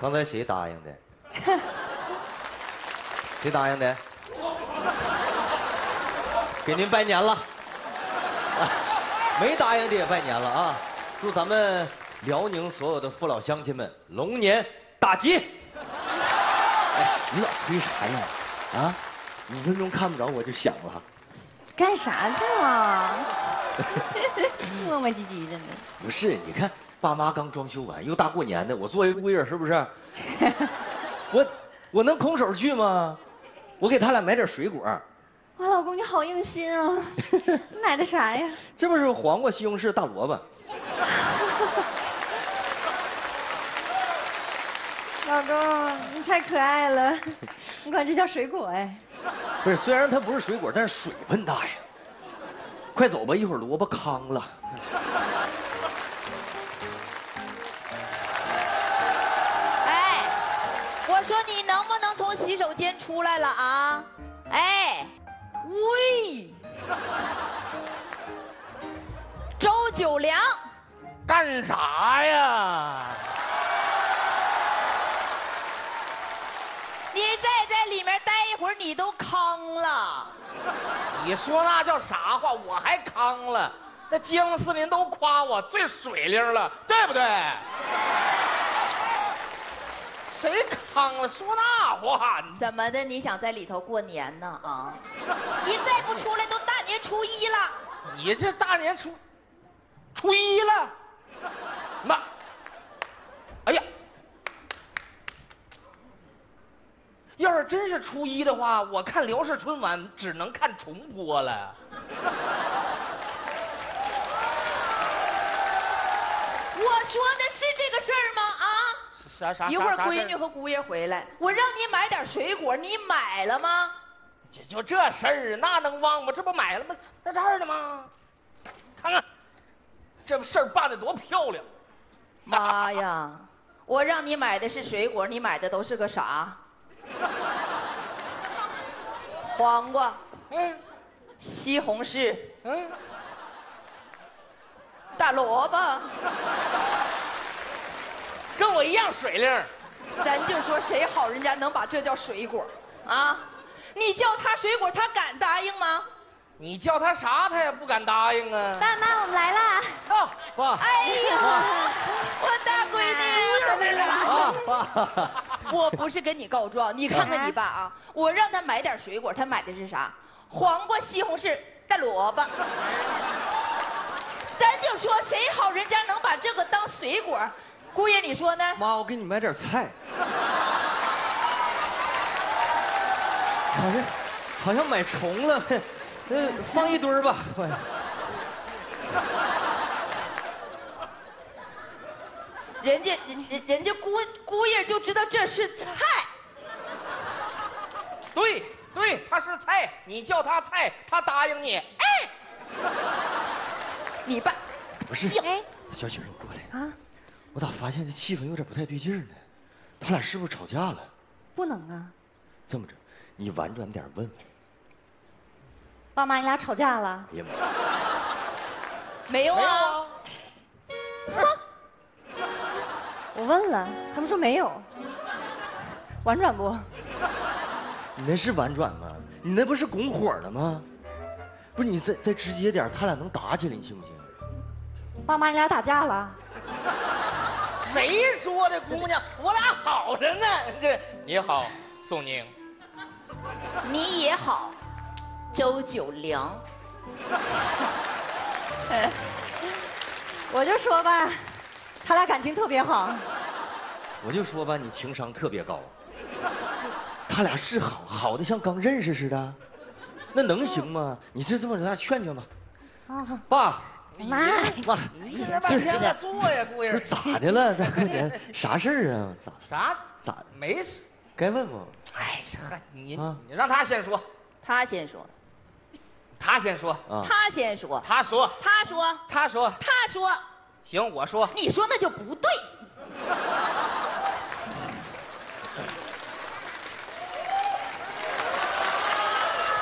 刚才谁答应的？谁答应的？给您拜年了。没答应的也拜年了啊！祝咱们辽宁所有的父老乡亲们龙年大吉！哎，你老催啥呀？啊，5分钟看不着我就响了。 干啥去了？磨磨唧唧的呢。 不是，你看爸妈刚装修完，又大过年的，我作为姑爷是不是？我能空手去吗？我给他俩买点水果。 我老公你好用心啊！你买的啥呀？ 这不是黄瓜、西红柿、大萝卜。 老公，你太可爱了，你管这叫水果哎？ 不是，虽然它不是水果，但是水分大呀。快走吧，一会儿萝卜糠了。 哎，我说你能不能从洗手间出来了啊？哎，喂，周九良， 干啥呀？ 你再在里面待一会儿，你都康了。 你说那叫啥话？我还康了，那姜思林都夸我最水灵了，对不对？谁康了？说那话？ 怎么的？你想在里头过年呢？啊！你再不出来，都大年初一了。 你这大年初一了，妈！哎呀！要是真是初一的话，我看辽视春晚只能看重播了。 我说的是这个事儿吗？啊！ 啥？ 一会儿闺女和姑爷回来，我让你买点水果，你买了吗？ 就这事儿，那能忘吗？这不买了吗？在这儿呢吗？看看，这不事儿办得多漂亮！ 妈呀！我让你买的是水果，你买的都是个啥？黄瓜，西红柿，大萝卜， 跟我一样水灵。 咱就说谁好人家能把这叫水果啊？你叫他水果，他敢答应吗？ 你叫他啥，他也不敢答应啊。 爸妈，我们来啦！ 啊， 爸！ 哎呦，我大闺女来了！ 爸！ 我不是跟你告状，你看看你爸啊，我让他买点水果，他买的是啥？黄瓜、西红柿、大萝卜。咱就说谁好人家能把这个当水果？姑爷，你说呢？ 妈，我给你买点菜。好像买重了，放一堆儿吧。 人家姑爷就知道这是菜。 对，他是菜，你叫他菜，他答应你。哎， 你爸不是，小雪，你过来啊！我咋发现这气氛有点不太对劲呢？他俩是不是吵架了？ 不能啊！ 这么着，你婉转点问问。 爸妈，你俩吵架了？ 哎呀妈！ 没有啊。 我问了，他们说没有。婉转不？ 你那是婉转吗？你那不是拱火了吗？不是，你再直接点，他俩能打起来，你信不信？ 爸妈，你俩打架了？ 谁说的，姑娘？我俩好着呢。你好，宋宁。 你也好，周九良。 我就说吧，他俩感情特别好。 我就说吧，你情商特别高。他俩是好的像刚认识似的，那能行吗？你这么着劝劝吧。爸妈， 你这半天的做呀，姑爷。 不是咋的了？大过年啥事儿啊？咋没事， 该问吗？ 哎呀，你让他先说。 他先说。 他先说。 他先说。 他说。 他说。 他说。 他说。 行，我说。 你说那就不对。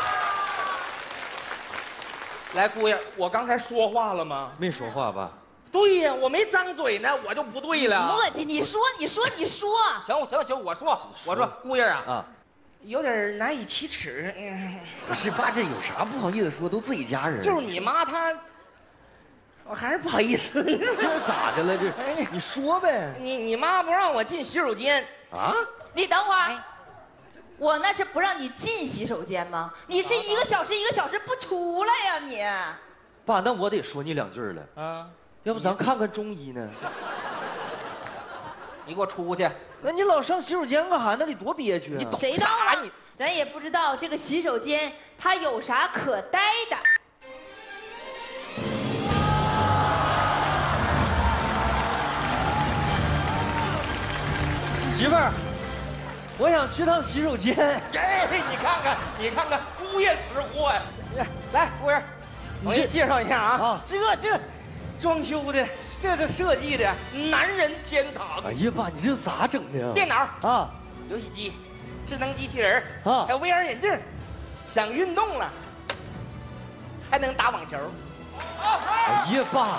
来，姑爷，我刚才说话了吗？ 没说话吧？ 对呀，我没张嘴呢，我就不对了。 磨叽，你说。 行，我说，姑爷啊， 啊， 有点难以启齿。 不是爸，这有啥不好意思说？都自己家人。 就是你妈她，我还是不好意思。 这咋的了？这，你说呗。 你妈不让我进洗手间啊？ 你等会儿，我那是不让你进洗手间吗？你是1个小时不出来呀你？ 爸，那我得说你2句了。 啊， 要不咱看看中医呢？ 你给我出去！ 那你老上洗手间干啥？那里多憋屈啊！ 你懂谁到了啥你？ 咱也不知道这个洗手间它有啥可待的。 媳妇儿，我想去趟洗手间。 哎，你看看，姑爷识货呀！来，姑爷，我给你介绍一下啊，这装修的，这是设计的男人天堂。 哎呀，爸，你这咋整的呀？ 电脑啊， 游戏机、智能机器人啊还有 VR 眼镜，想运动了，还能打网球。 哎呀，爸，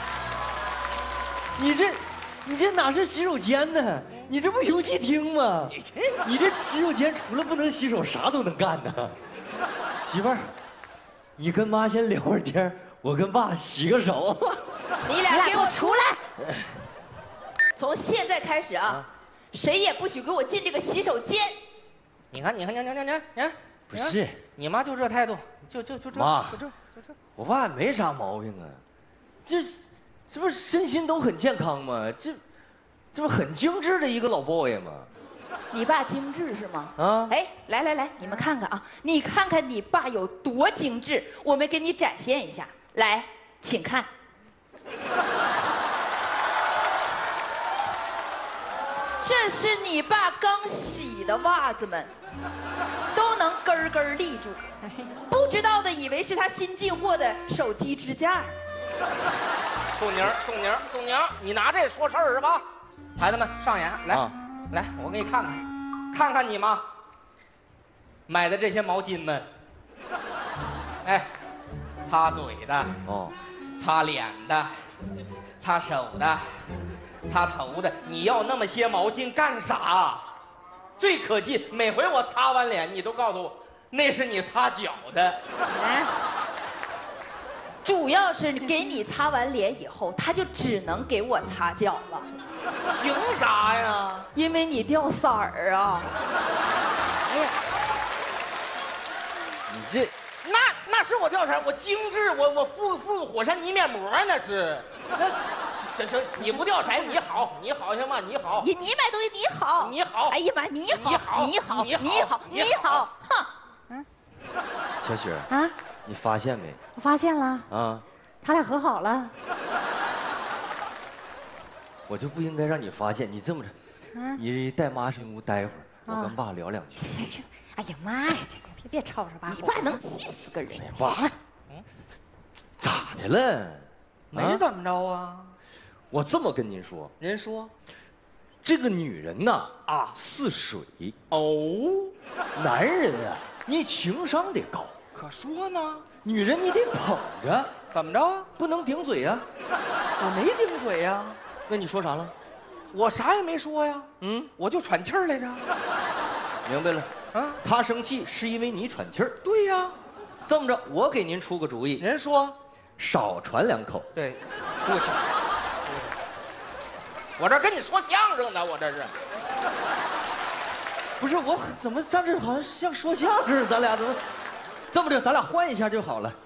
你这哪是洗手间呢？你这不游戏厅吗？你这洗手间除了不能洗手，啥都能干呢。媳妇儿，你跟妈先聊会儿天，我跟爸洗个手。 你俩给我出来！从现在开始啊，谁也不许给我进这个洗手间。 你看， 不是， 你妈就这态度，就这， 妈就这。 我爸也没啥毛病啊，这不是身心都很健康吗？这不很精致的一个老 boy 吗？ 你爸精致是吗？ 啊， 哎，来，你们看看啊，你看看你爸有多精致，我们给你展现一下。来，请看。这是你爸刚洗的袜子们，都能根根立住。不知道的以为是他新进货的手机支架。 宋宁，你拿这说事儿是吧？孩子们上眼来，来，我给你看看你妈买的这些毛巾们，哎，擦嘴的，擦脸的，擦手的，擦头的，你要那么些毛巾干啥？最可气，每回我擦完脸，你都告诉我那是你擦脚的。 主要是给你擦完脸以后，他就只能给我擦脚了。 凭啥呀？ 因为你掉色儿啊！ 你这那是我掉色儿，我精致，我敷火山泥面膜那是。那行，你不掉色儿，你好行吗？你好。 你买东西你好。 你好。 哎呀妈，你好，哼。 小雪啊， 你发现没？ 我发现了， 啊， 他俩和好了。 我就不应该让你发现。你这么着，你带妈进屋待会儿，我跟爸聊2句。 去！哎呀妈呀，别吵吵吧！ 你爸能气死个人。 爸，咋的了？ 没怎么着啊。 我这么跟您说， 您说， 这个女人呐似水男人啊，你情商得高。 可说呢， 女人你得捧着， 怎么着？ 不能顶嘴呀。 我没顶嘴呀。 那你说啥了？ 我啥也没说呀。我就喘气儿来着。 明白了啊， 他生气是因为你喘气儿。 对呀。 这么着，我给您出个主意。 您说， 少喘2口。 对，出去。我这跟你说相声呢，我这是。 不是我怎么站这好像像说相声？咱俩怎么这么着？咱俩换一下就好了。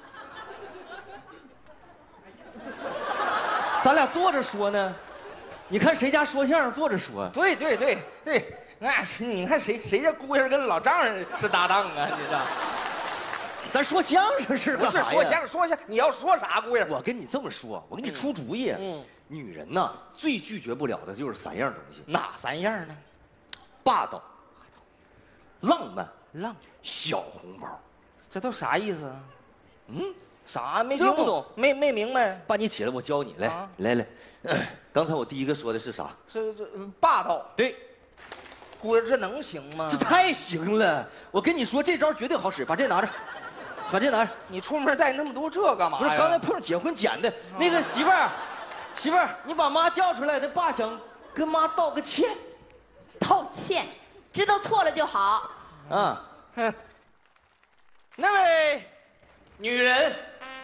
咱俩坐着说呢，你看谁家说相声坐着说？ 对，那是你看谁家姑爷跟老丈人是搭档啊？你这， 咱说相声是不是说相声？你要说啥姑爷？ 我跟你这么说，我给你出主意。女人呐，最拒绝不了的就是3样东西。 哪3样呢？ 霸道、浪漫、小红包。 这都啥意思啊？啥没这不懂？ 没明白。 爸，你起来，我教你。来，刚才我第一个说的是啥？ 是霸道。 对， 姑爷这能行吗？ 这太行了！我跟你说，这招绝对好使。把这拿着，把这拿着。 你出门带那么多这干嘛呀？ 不是，刚才碰上结婚捡的那个媳妇儿， 媳妇儿，你把妈叫出来，他爸想跟妈道个歉。 道歉，知道错了就好。 啊， 哼，那位女人，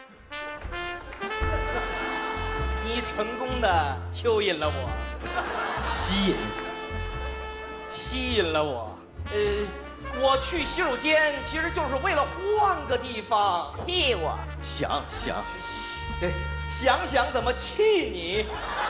你成功的蚯蚓了我，吸引了我。我去洗手间其实就是为了换个地方。 气我？ 想想怎么气你？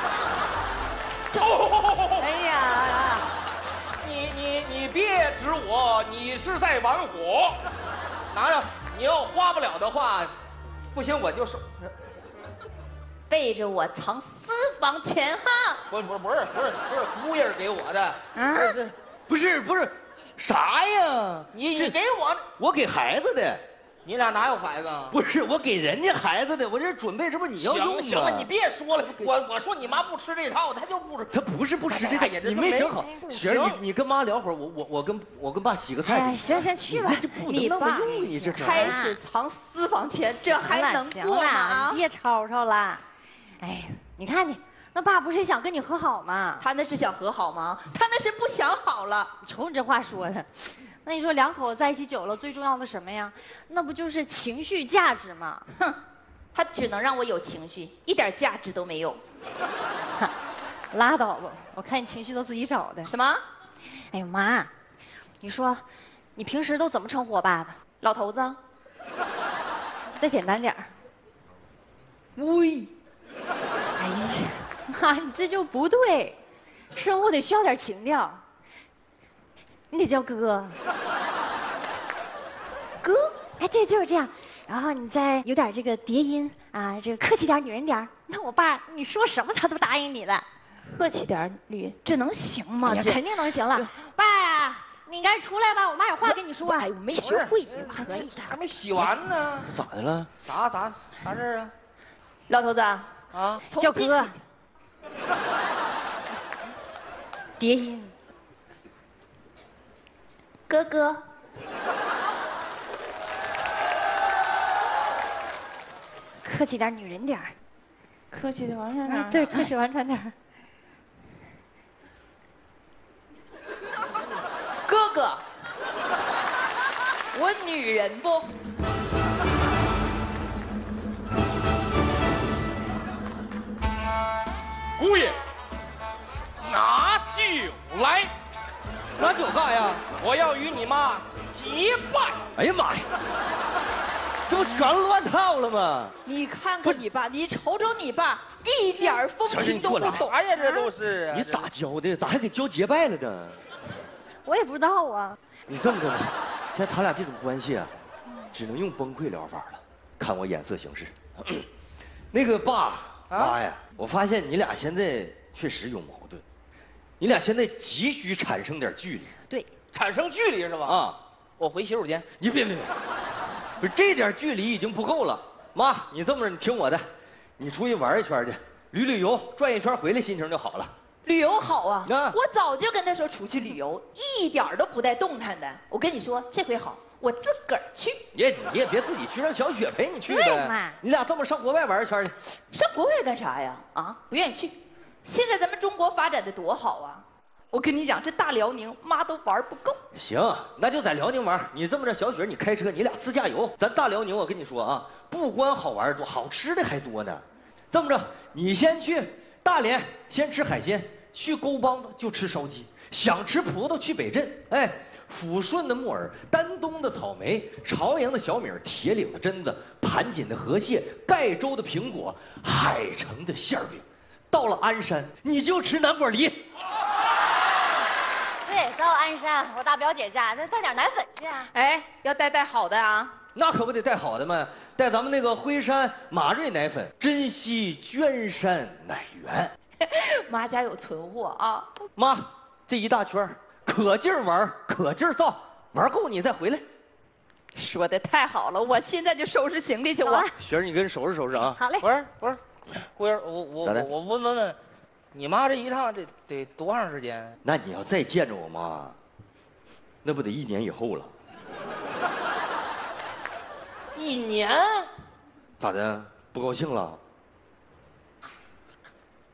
哎呀， 你别指我，你是在玩火。拿着，你要花不了的话，不行我就收。 背着我藏私房钱哈？ 不是姑爷给我的。 啊， 不是，啥呀？ 你给我给孩子的， 你俩哪有孩子啊？ 不是我给人家孩子的，我这准备，这不是你要用吗？ 行了，你别说了。我说你妈不吃这套，她就不吃。 他不是不吃这个，你没整好。雪儿，你跟妈聊会儿，我跟爸洗个菜。 哎，行，去吧。 这不能那么用，你这开始藏私房钱，这还能过吗？啊， 别吵吵了。哎，你看你那爸不是想跟你和好吗？ 他那是想和好吗？他那是不想好了。 瞅你这话说的，那你说两口子在一起久了，最重要的什么呀？那不就是情绪价值吗？ 哼，他只能让我有情绪，一点价值都没有。 拉倒吧，我看你情绪都自己找的。 什么？ 哎呦妈，你说你平时都怎么称呼我爸的？ 老头子？ 再简单点儿。 喂， 哎呀，妈，你这就不对，生活得需要点情调。你得叫哥。 哥？ 哎，对，就是这样。然后你再有点这个叠音啊，这个客气点，女人点。那我爸，你说什么他都答应你的。 客气点，吕，这能行吗？这肯定能行了。爸，你赶紧出来吧，我妈有话跟你说。 哎，我没学会， 还气他， 还没洗完呢。 咋的了？ 啥事儿啊？ 老头子啊， 叫哥。叠音。 哥哥。 客气点，女人点。 客气的完全点。 对，客气婉转点。 哥哥，我女人不？ 姑爷，拿酒来。 拿酒干啥呀？ 我要与你妈结拜。 哎呀妈呀，这不全乱套了吗？ 你看看你爸，你瞅瞅你爸，一点风情都不懂。 啥呀，这都是啊！ 你咋教的？咋还给教结拜了呢？ 我也不知道啊。 你这么的吧，现在他俩这种关系啊，只能用崩溃疗法了。看我眼色行事。那个爸妈呀，我发现你俩现在确实有矛盾，你俩现在急需产生点距离。 对， 产生距离是吧？ 啊， 我回洗手间。 你别，不是这点距离已经不够了。妈，你这么着，你听我的，你出去玩一圈去，旅游，转一圈回来，心情就好了。 旅游好啊！ 啊我早就跟他说出去旅游，一点都不带动弹的。我跟你说，这回好，我自个儿去。 你也别自己去，让小雪陪你去对呗嘛。 你俩这么上国外玩一圈去。 上国外干啥呀？啊，不愿意去。现在咱们中国发展的多好啊！我跟你讲，这大辽宁妈都玩不够。 行，那就在辽宁玩。你这么着，小雪你开车，你俩自驾游。咱大辽宁，我跟你说啊，不光好玩多，好吃的还多呢。这么着，你先去大连，先吃海鲜；去沟帮子就吃烧鸡；想吃葡萄去北镇。哎，抚顺的木耳，丹东的草莓，朝阳的小米，铁岭的榛子，盘锦的河蟹，盖州的苹果，海城的馅饼。到了鞍山，你就吃南果梨。 对，到鞍山，我大表姐家，再带点奶粉去啊。 哎，要带好的啊！ 那可不得带好的嘛，带咱们那个辉山马瑞奶粉，珍稀娟山奶源。 妈家有存货啊！ 妈，这一大圈可劲儿玩，可劲儿造，玩够你再回来。 说的太好了，我现在就收拾行李去。我雪儿，你跟收拾收拾啊。 好嘞。 不是，姑爷，我咋的问，你妈这一趟得多长时间？ 那你要再见着我妈，那不得1年以后了？ 1年？ 咋的？不高兴了？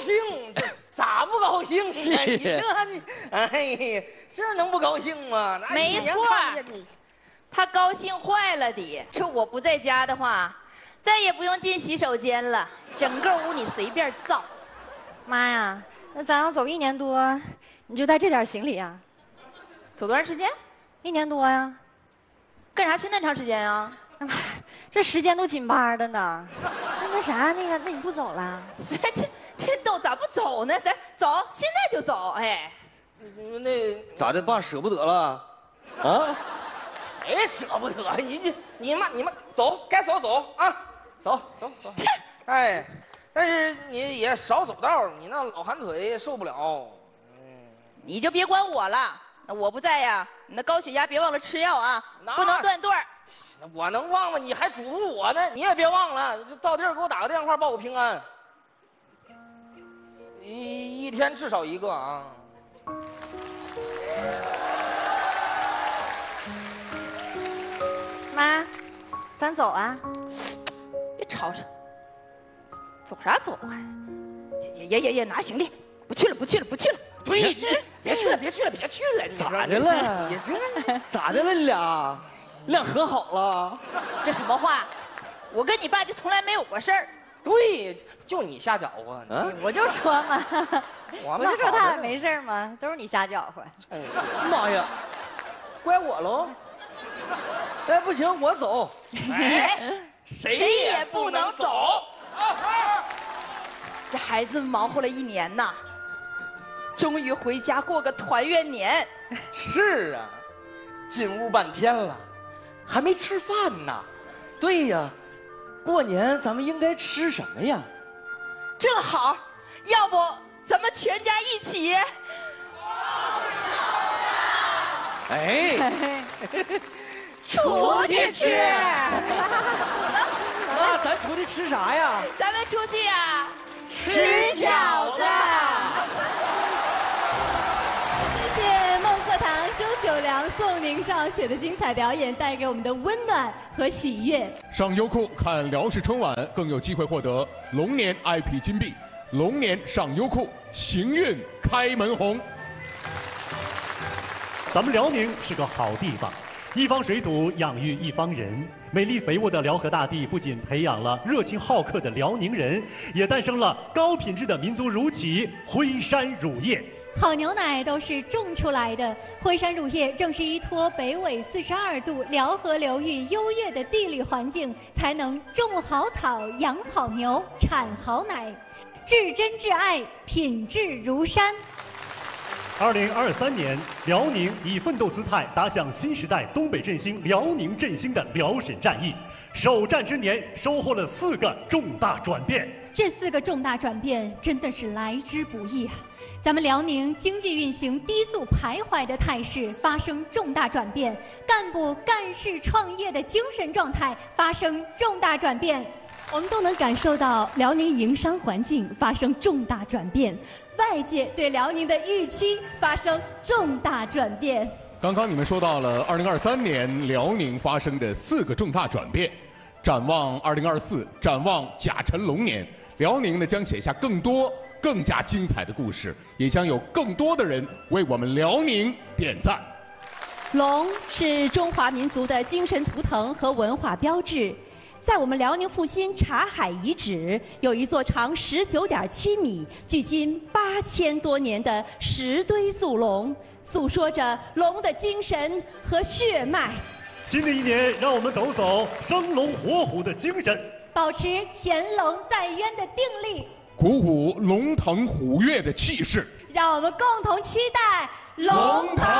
兴，这咋不高兴呢？你这你，哎，这能不高兴吗？那没错，他高兴坏了的。这我不在家的话，再也不用进洗手间了，整个屋你随便造。 妈呀，那咱要走1年多，你就带这点行李啊？ 走多长时间 1年多呀？ 干啥去那么长时间啊？ 这时间都紧巴的呢。那啥，那你不走了？ 这都咋不走呢？咱走，现在就走。哎， 那咋的，爸舍不得了？啊？ 谁舍不得？你妈走，该走走啊，走。哎，但是你也少走道，你那老寒腿受不了。 你就别管我了。那我不在呀，你那高血压别忘了吃药啊，不能断顿儿。 我能忘吗？你还嘱咐我呢，你也别忘了，到地儿给我打个电话报个平安。一天至少1个啊。 妈，咱走啊？ 别吵吵，走啥走啊？也拿行李，不去了。 对，别去了， 咋的了？咋的了？你俩和好了？ 这什么话？我跟你爸就从来没有过事儿。 对，就你瞎搅和。 我就说嘛， 我们就说他没事嘛，都是你瞎搅和。 妈呀，怪我喽！哎，不行，我走。 哎，谁也不能走。 这孩子们忙活了1年呐，终于回家过个团圆年。 是啊，进屋半天了，还没吃饭呢。 对呀，过年咱们应该吃什么呀？ 正好，要不咱们全家一起。 哎， 出去吃。 那咱出去吃啥呀？ 咱们出去呀， 吃饺子。 谢谢孟鹤堂、周九良、宋宁、赵雪的精彩表演，带给我们的温暖和喜悦。 上优酷看辽视春晚，更有机会获得龙年 IP 金币。龙年上优酷，行运开门红。 咱们辽宁是个好地方，一方水土养育一方人。美丽肥沃的辽河大地不仅培养了热情好客的辽宁人，也诞生了高品质的民族乳企徽山乳业。 好牛奶都是种出来的，徽山乳业正是依托北纬42度辽河流域优越的地理环境，才能种好草、养好牛、产好奶，至真至爱，品质如山。 2023年，辽宁以奋斗姿态打响新时代东北振兴、辽宁振兴的辽沈战役，首战之年收获了4个重大转变。 这4个重大转变真的是来之不易啊！咱们辽宁经济运行低速徘徊的态势发生重大转变，干部干事创业的精神状态发生重大转变。我们都能感受到辽宁营商环境发生重大转变，外界对辽宁的预期发生重大转变。 刚刚你们说到了2023年辽宁发生的4个重大转变，展望2024，展望甲辰龙年，辽宁呢将写下更多、更加精彩的故事，也将有更多的人为我们辽宁点赞。 龙是中华民族的精神图腾和文化标志。在我们辽宁阜新察海遗址，有一座长19.7米、距今8000多年的石堆塑龙，诉说着龙的精神和血脉。 新的一年，让我们抖擞生龙活虎的精神， 保持潜龙在渊的定力， 鼓舞龙腾虎跃的气势， 让我们共同期待龙腾。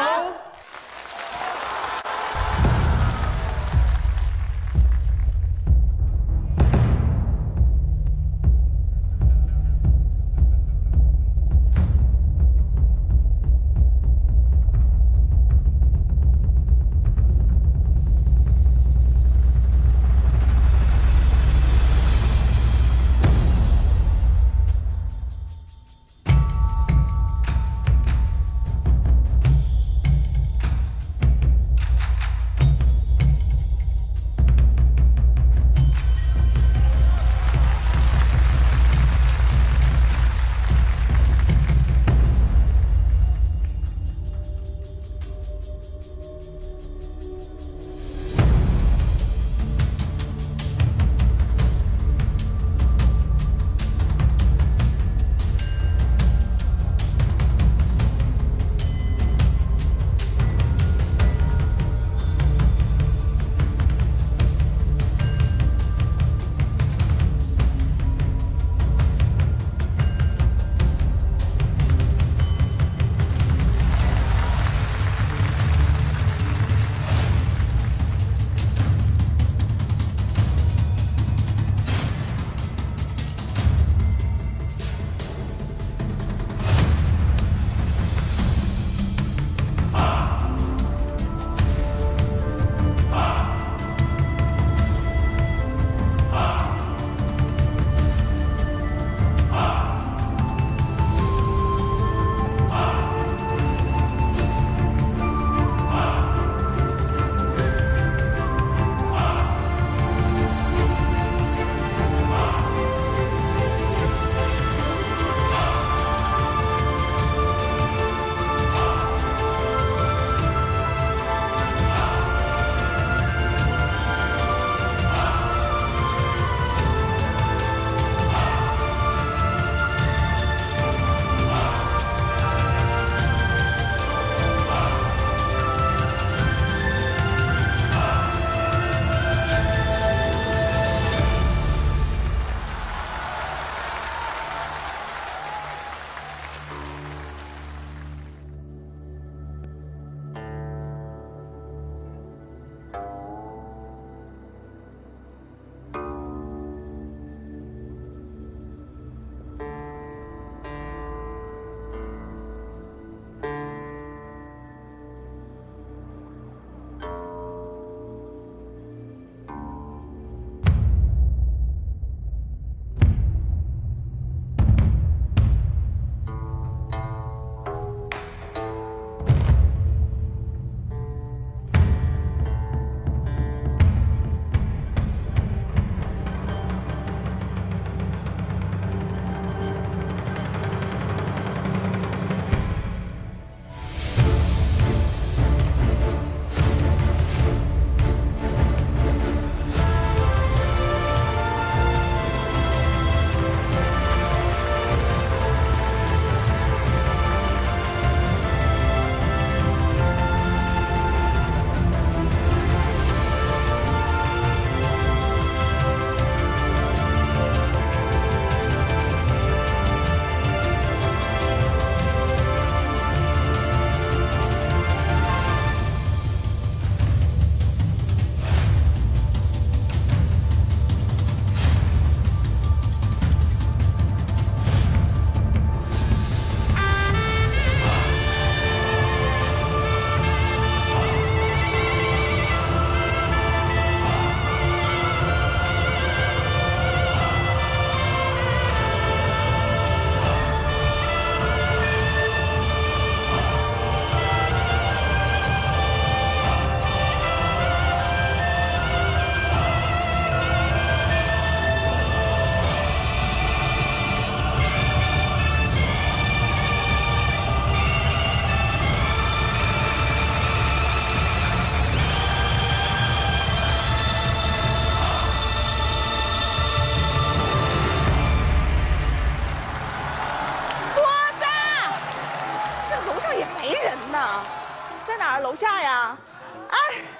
哪儿？楼下呀？哎，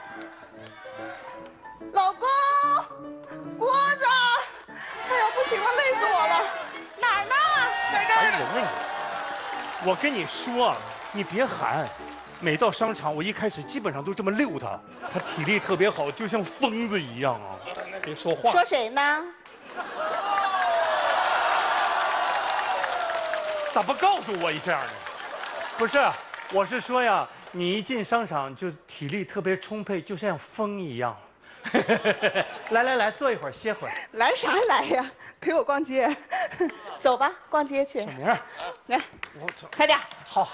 老公，锅子！哎呀，不行了，累死我了！哪儿呢？在这儿呢。 人呢？我跟你说，你别喊。每到商场，我一开始基本上都这么溜他。他体力特别好，就像疯子一样啊！别说话。 说谁呢？ 咋不告诉我一下呢？不是，我是说呀，你一进商场就体力特别充沛，就像风一样。来，坐一会儿，歇会儿。 来啥来呀？陪我逛街，走吧，逛街去。 小明， 来，快点。 好。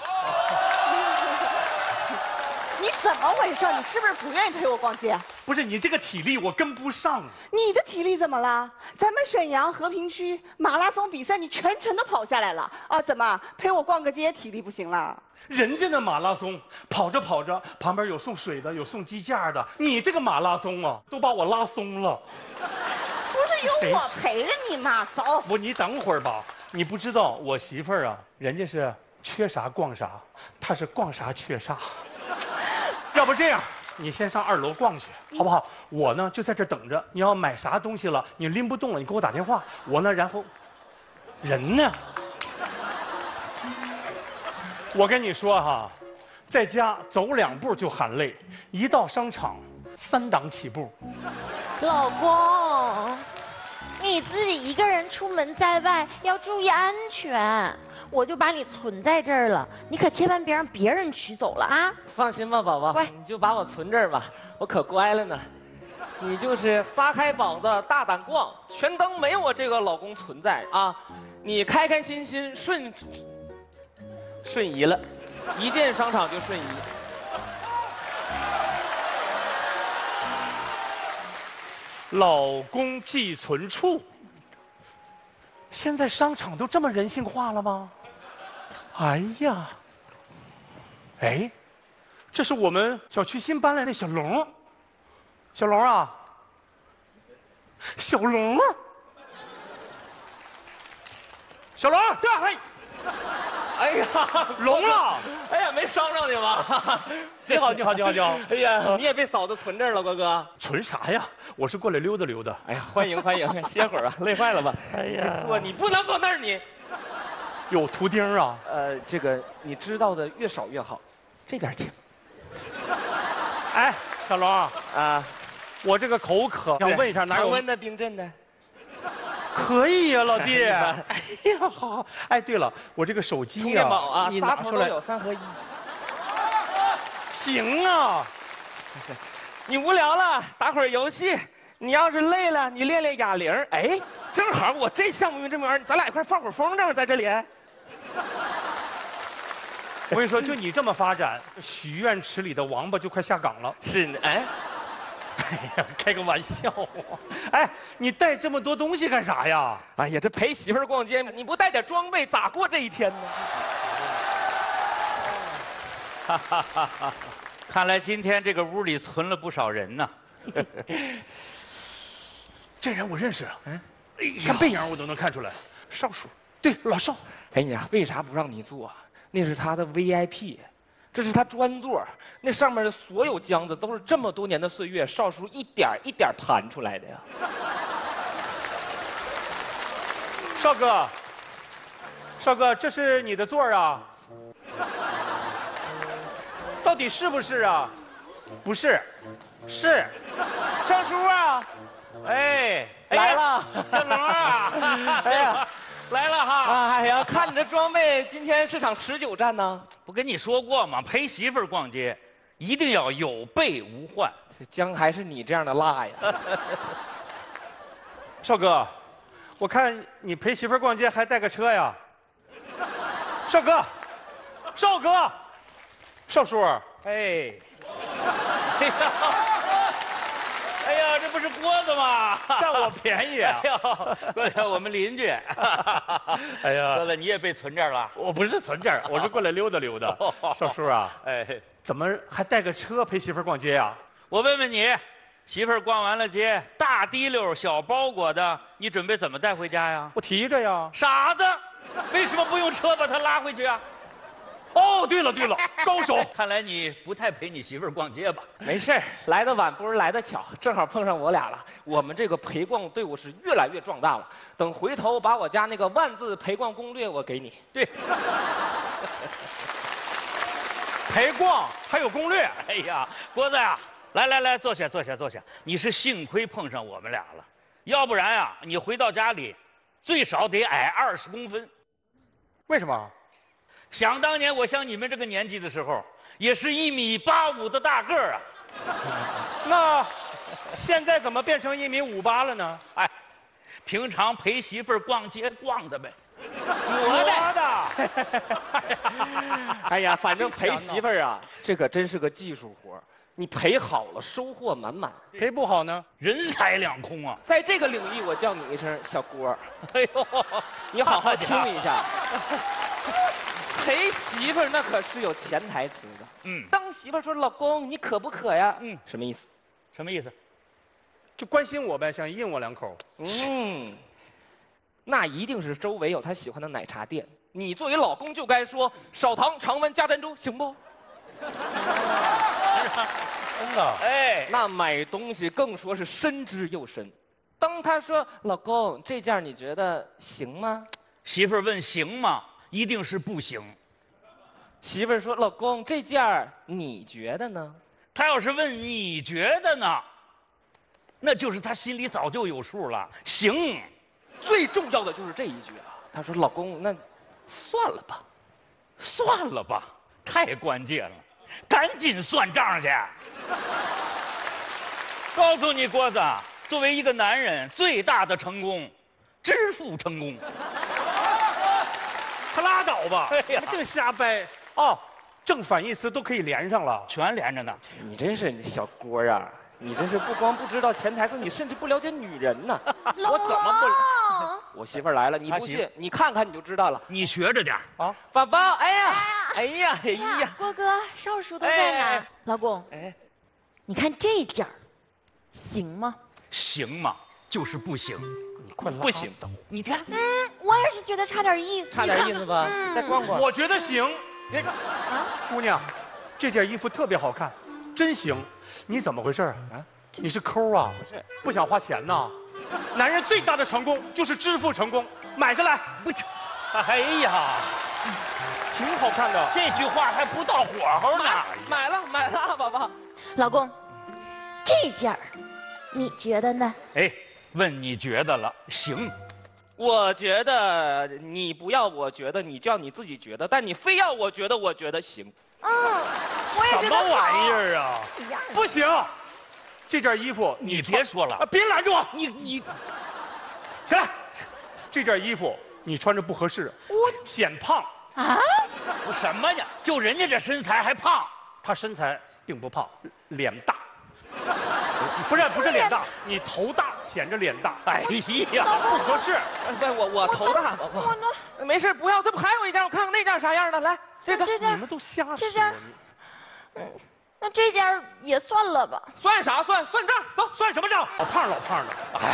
你怎么回事？你是不是不愿意陪我逛街？ 不是你这个体力我跟不上。 你的体力怎么了？咱们沈阳和平区马拉松比赛你全程都跑下来了啊？怎么陪我逛个街体力不行了？ 人家的马拉松跑着跑着，旁边有送水的，有送鸡架的。你这个马拉松啊，都把我拉松了。 不是有我陪着你吗？走。 不，你等会儿吧。你不知道我媳妇儿啊，人家是缺啥逛啥，她是逛啥缺啥。要不这样，你先上2楼逛去，好不好？我呢就在这等着。你要买啥东西了，你拎不动了，你给我打电话。我呢，然后人呢？我跟你说哈，在家走2步就喊累，一到商场3档起步。 老公，你自己一个人出门在外要注意安全。我就把你存在这儿了，你可千万别让别人取走了啊！ 放心吧，宝宝，你就把我存这儿吧，我可乖了呢。你就是撒开膀子大胆逛，全当没有我这个老公存在啊！你开开心心瞬移了，一进商场就瞬移。 老公寄存处，现在商场都这么人性化了吗？哎呀，哎，这是我们小区新搬来的小龙。小龙啊，小龙，小龙，对， 哎呀， 龙啊！ 哎呀，没伤着你吧？ 你好，你好，你好，你好！ 哎呀，你也被嫂子存这儿了，哥哥。 存啥呀？我是过来溜达溜达。 哎呀，欢迎欢迎，歇会儿啊，累坏了吧？ 哎呀， 坐，你不能坐那儿，你。 有图钉啊？ 这个你知道的越少越好。这边请。 哎，小龙啊，我这个口渴，想问一下哪有常温的、冰镇的？ 可以呀，老弟。哎呀，好。哎，对了，我这个手机呀， 充电宝啊， 你拿出来， 有3合1。 行啊。 你无聊了，打会儿游戏。你要是累了，你练练哑铃。哎，正好我这项目这么玩，咱俩一块放会儿风筝，在这里。 我跟你说，就你这么发展，许愿池里的王八就快下岗了。 是呢，哎呀，开个玩笑啊！哎，你带这么多东西干啥呀？ 哎呀，这陪媳妇儿逛街，你不带点装备咋过这一天呢？ 哈哈哈哈！看来今天这个屋里存了不少人呢。 这人我认识，看背影我都能看出来，少叔。对，老少。 哎呀，为啥不让你坐啊？那是他的 VIP， 这是他专座，那上面的所有浆子都是这么多年的岁月，少叔一点一点盘出来的呀。 少哥，少哥，这是你的座啊？到底是不是啊？不是，是。少叔啊， 哎， 来了， 小龙啊， 哎呀。来了哈！哎呀，看你这装备，今天是场持久战呢。 不跟你说过吗？陪媳妇儿逛街，一定要有备无患。 这姜还是你这样的辣呀！ 少哥，我看你陪媳妇儿逛街还带个车呀？少哥，少哥，少叔， 哎，哎呀，这不是郭子吗？ 占我便宜啊！ 哎呦，郭子，我们邻居。哎呀，郭子，你也被存这儿了？ 我不是存这儿，我是过来溜达溜达。少叔啊， 哎， 怎么还带个车陪媳妇儿逛街呀？ 我问问你，媳妇儿逛完了街，大提溜、小包裹的，你准备怎么带回家呀？ 我提着呀。 傻子，为什么不用车把她拉回去啊？ 哦，对了，高手。 看来你不太陪你媳妇儿逛街吧？ 没事儿，来得晚不如来得巧，正好碰上我俩了。我们这个陪逛队伍是越来越壮大了。等回头把我家那个万字陪逛攻略我给你。 对， 陪逛还有攻略。 哎呀，郭子呀，来，坐下。你是幸亏碰上我们俩了，要不然啊，你回到家里，最少得矮20公分。 为什么？ 想当年我像你们这个年纪的时候，也是1.85米的大个儿啊。 那现在怎么变成1.58米了呢？ 哎，平常陪媳妇儿逛街逛的呗。 我的。哎呀，反正陪媳妇儿啊，这可真是个技术活儿。你陪好了，收获满满； 陪不好呢， 人财两空啊。 在这个领域，我叫你一声小郭。 哎呦， 你好好听一下。陪媳妇儿那可是有潜台词的。当媳妇儿说老公你渴不渴呀？什么意思？ 什么意思？ 就关心我呗，想应我2口。 那一定是周围有他喜欢的奶茶店。你作为老公就该说少糖常温加珍珠，行不？ 真的。 哎，那买东西更说是深之又深。当他说老公这件你觉得行吗？ 媳妇儿问行吗？一定是不行。 媳妇儿说：“老公，这件儿你觉得呢？” 他要是问你觉得呢，那就是他心里早就有数了。行， 最重要的就是这一句了。他说：“老公，那算了吧， 算了吧，太关键了，赶紧算账去。”告诉你，郭子，作为一个男人，最大的成功，支付成功。 他拉倒吧！ 哎呀， 净瞎掰哦，正反义词都可以连上了， 全连着呢。 你真是小郭啊！你真是不光不知道潜台词，你甚至不了解女人呢。我怎么不？我媳妇儿来了，你不信？你看看你就知道了。 你学着点啊， 宝宝！哎呀！ 郭哥，少叔都在哪？老公，你看这件儿，行吗？ 行吗？就是不行。 你快不行， 你看， 我也是觉得差点意思， 差点意思吧？再逛逛。 我觉得行。那个姑娘，这件衣服特别好看，真行。你怎么回事啊？你是抠啊？ 不是， 不想花钱呐？男人最大的成功就是支付成功，买下来。 不，哎呀， 挺好看的。 这句话还不到火候呢。 买了，宝宝。 老公，这件儿，你觉得呢？ 哎。问你觉得了，行。 我觉得你不要，我觉得你就要你自己觉得，但你非要我觉得行。 我也觉得什么玩意儿啊？ 一样。 不行，这件衣服你别说了， 别拦着我！ 你起来，这件衣服你穿着不合适，显胖啊！ 什么呀？就人家这身材还胖？ 他身材并不胖，脸大。不是脸大，你头大显着脸大。 哎呀， 不合适。 我头大，宝宝。没事，不要。这不还有一件？我看看那件啥样的。来，这个你们都瞎说。 这件，那这件也算了吧。 算啥？算账。走， 算什么账？老胖的。 哎，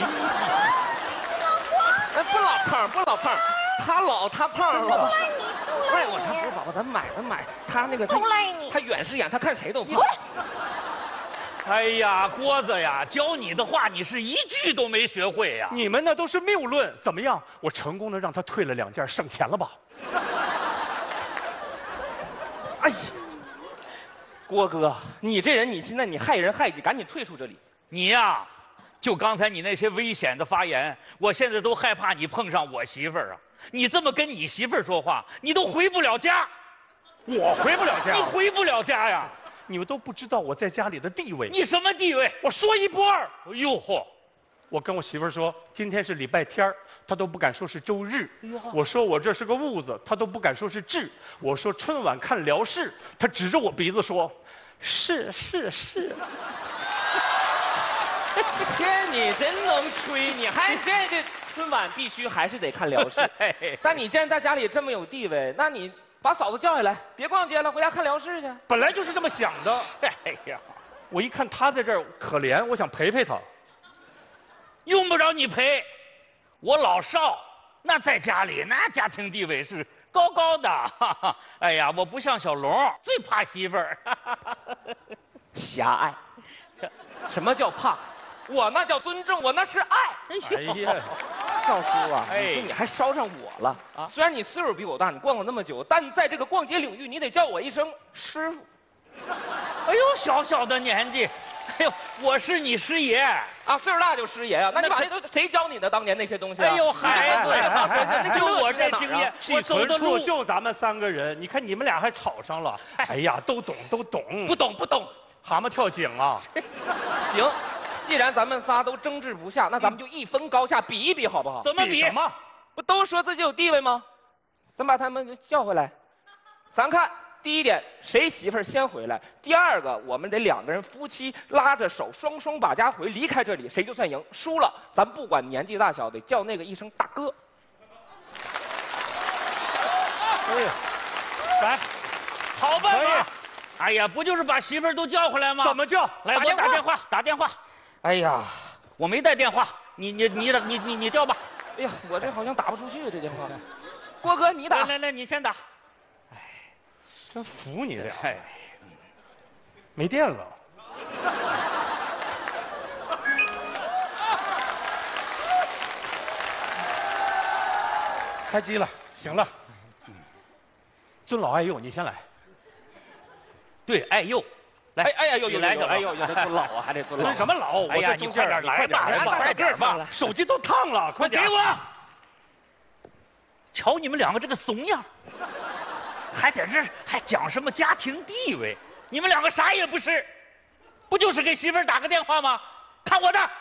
不老胖，他胖了。赖我啥？不是宝宝，咱买。他那个都赖你。 他远视眼，他看谁都胖。 哎呀，郭子呀，教你的话你是一句都没学会呀！ 你们那都是谬论。怎么样？我成功的让他退了2件，省钱了吧？ 哎呀，郭哥，你这人，你现在你害人害己，赶紧退出这里。 你呀，就刚才你那些危险的发言，我现在都害怕你碰上我媳妇儿啊！你这么跟你媳妇儿说话，你都回不了家。 我回不了家？ 你回不了家呀！ 你们都不知道我在家里的地位。 你什么地位？ 我说1不2。 哎呦嚯！ 我跟我媳妇儿说，今天是礼拜天，她都不敢说是周日。我说我这是个痦子，她都不敢说是痣。我说春晚看辽视，她指着我鼻子说，是。 天，你真能吹！你还这春晚必须还是得看辽视。但你既然在家里这么有地位，那你把嫂子叫下来，别逛街了，回家看辽视去。 本来就是这么想的。 哎呀， 我一看她在这儿可怜，我想陪陪她。 用不着你陪，我老少那在家里那家庭地位是高高的。哈哈，哎呀，我不像小龙，最怕媳妇儿。 狭隘。什么叫怕？我那叫尊重，我那是爱。 哎呀， 少叔啊， 哎你还捎上我了啊！虽然你岁数比我大，你逛了那么久，但在这个逛街领域，你得叫我一声师傅。 哎呦，小小的年纪，哎呦，我是你师爷啊！岁数大就师爷啊？那你把那都谁教你的当年那些东西？ 哎呦，孩子，就我这经验，我走的路就咱们3个人，你看你们俩还吵上了。哎呀，都懂， 不懂。 蛤蟆跳井啊！ 行，既然咱们仨都争执不下，那咱们就一分高下，比一比，好不好？ 怎么比？ 什么？ 不都说自己有地位吗？咱把他们叫回来，咱看第一点，谁媳妇儿先回来；第二个，我们得2个人夫妻拉着手，双双把家回，离开这里，谁就算赢。输了，咱不管年纪大小，得叫那个一声大哥。 可以，来， 好办法。哎呀，不就是把媳妇儿都叫回来吗？ 怎么叫？ 来，给我打电话。哎呀，我没带电话，你叫吧。 哎呀，我这好像打不出去这电话。郭哥，你打。 来，你先打。 哎，真服你俩。 哎， 没电了。开机了，行了。尊老爱幼，你先来。 对，爱幼。来， 哎呀， 你来， 哎呦，这尊老啊，还得尊老。 尊什么老？ 哎呀，你快点来吧， 快点吧，手机都烫了，快点给我！瞧你们2个这个怂样，还在这还讲什么家庭地位？你们2个啥也不是，不就是给媳妇儿打个电话吗？看我的。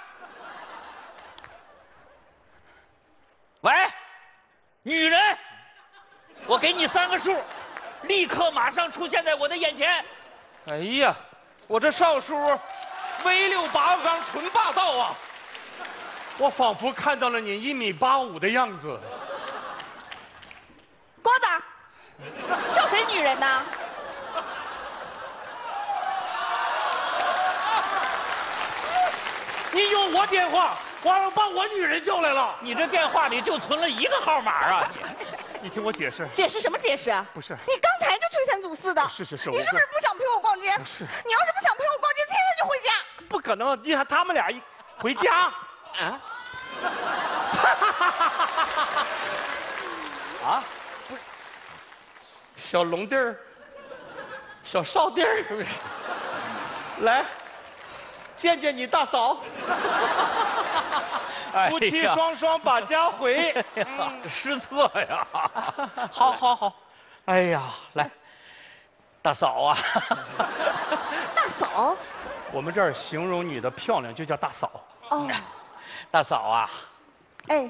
喂，女人，我给你3个数，立刻马上出现在我的眼前。 哎呀，我这少叔威6拔钢纯霸道啊！ 我仿佛看到了你1.85米的样子。 瓜子，叫谁女人呢？ 你有我电话，完了把我女人叫来了。 你这电话里就存了1个号码啊！ 你听我解释。 解释什么解释啊？ 不是， 你刚才就推三阻四的。 是， 你是不是不想陪我逛街？ 不是。 你要是不想陪我逛街，现在就回家。 不可能，你看他们俩回家。 啊？啊？不是， 小龙弟儿，小少弟儿，来见见你大嫂。夫妻双双把家回， 失策呀！好，哎呀，来，大嫂啊！ 大嫂？ 我们这儿形容女的漂亮就叫大嫂。 哦， 大嫂啊！ 哎，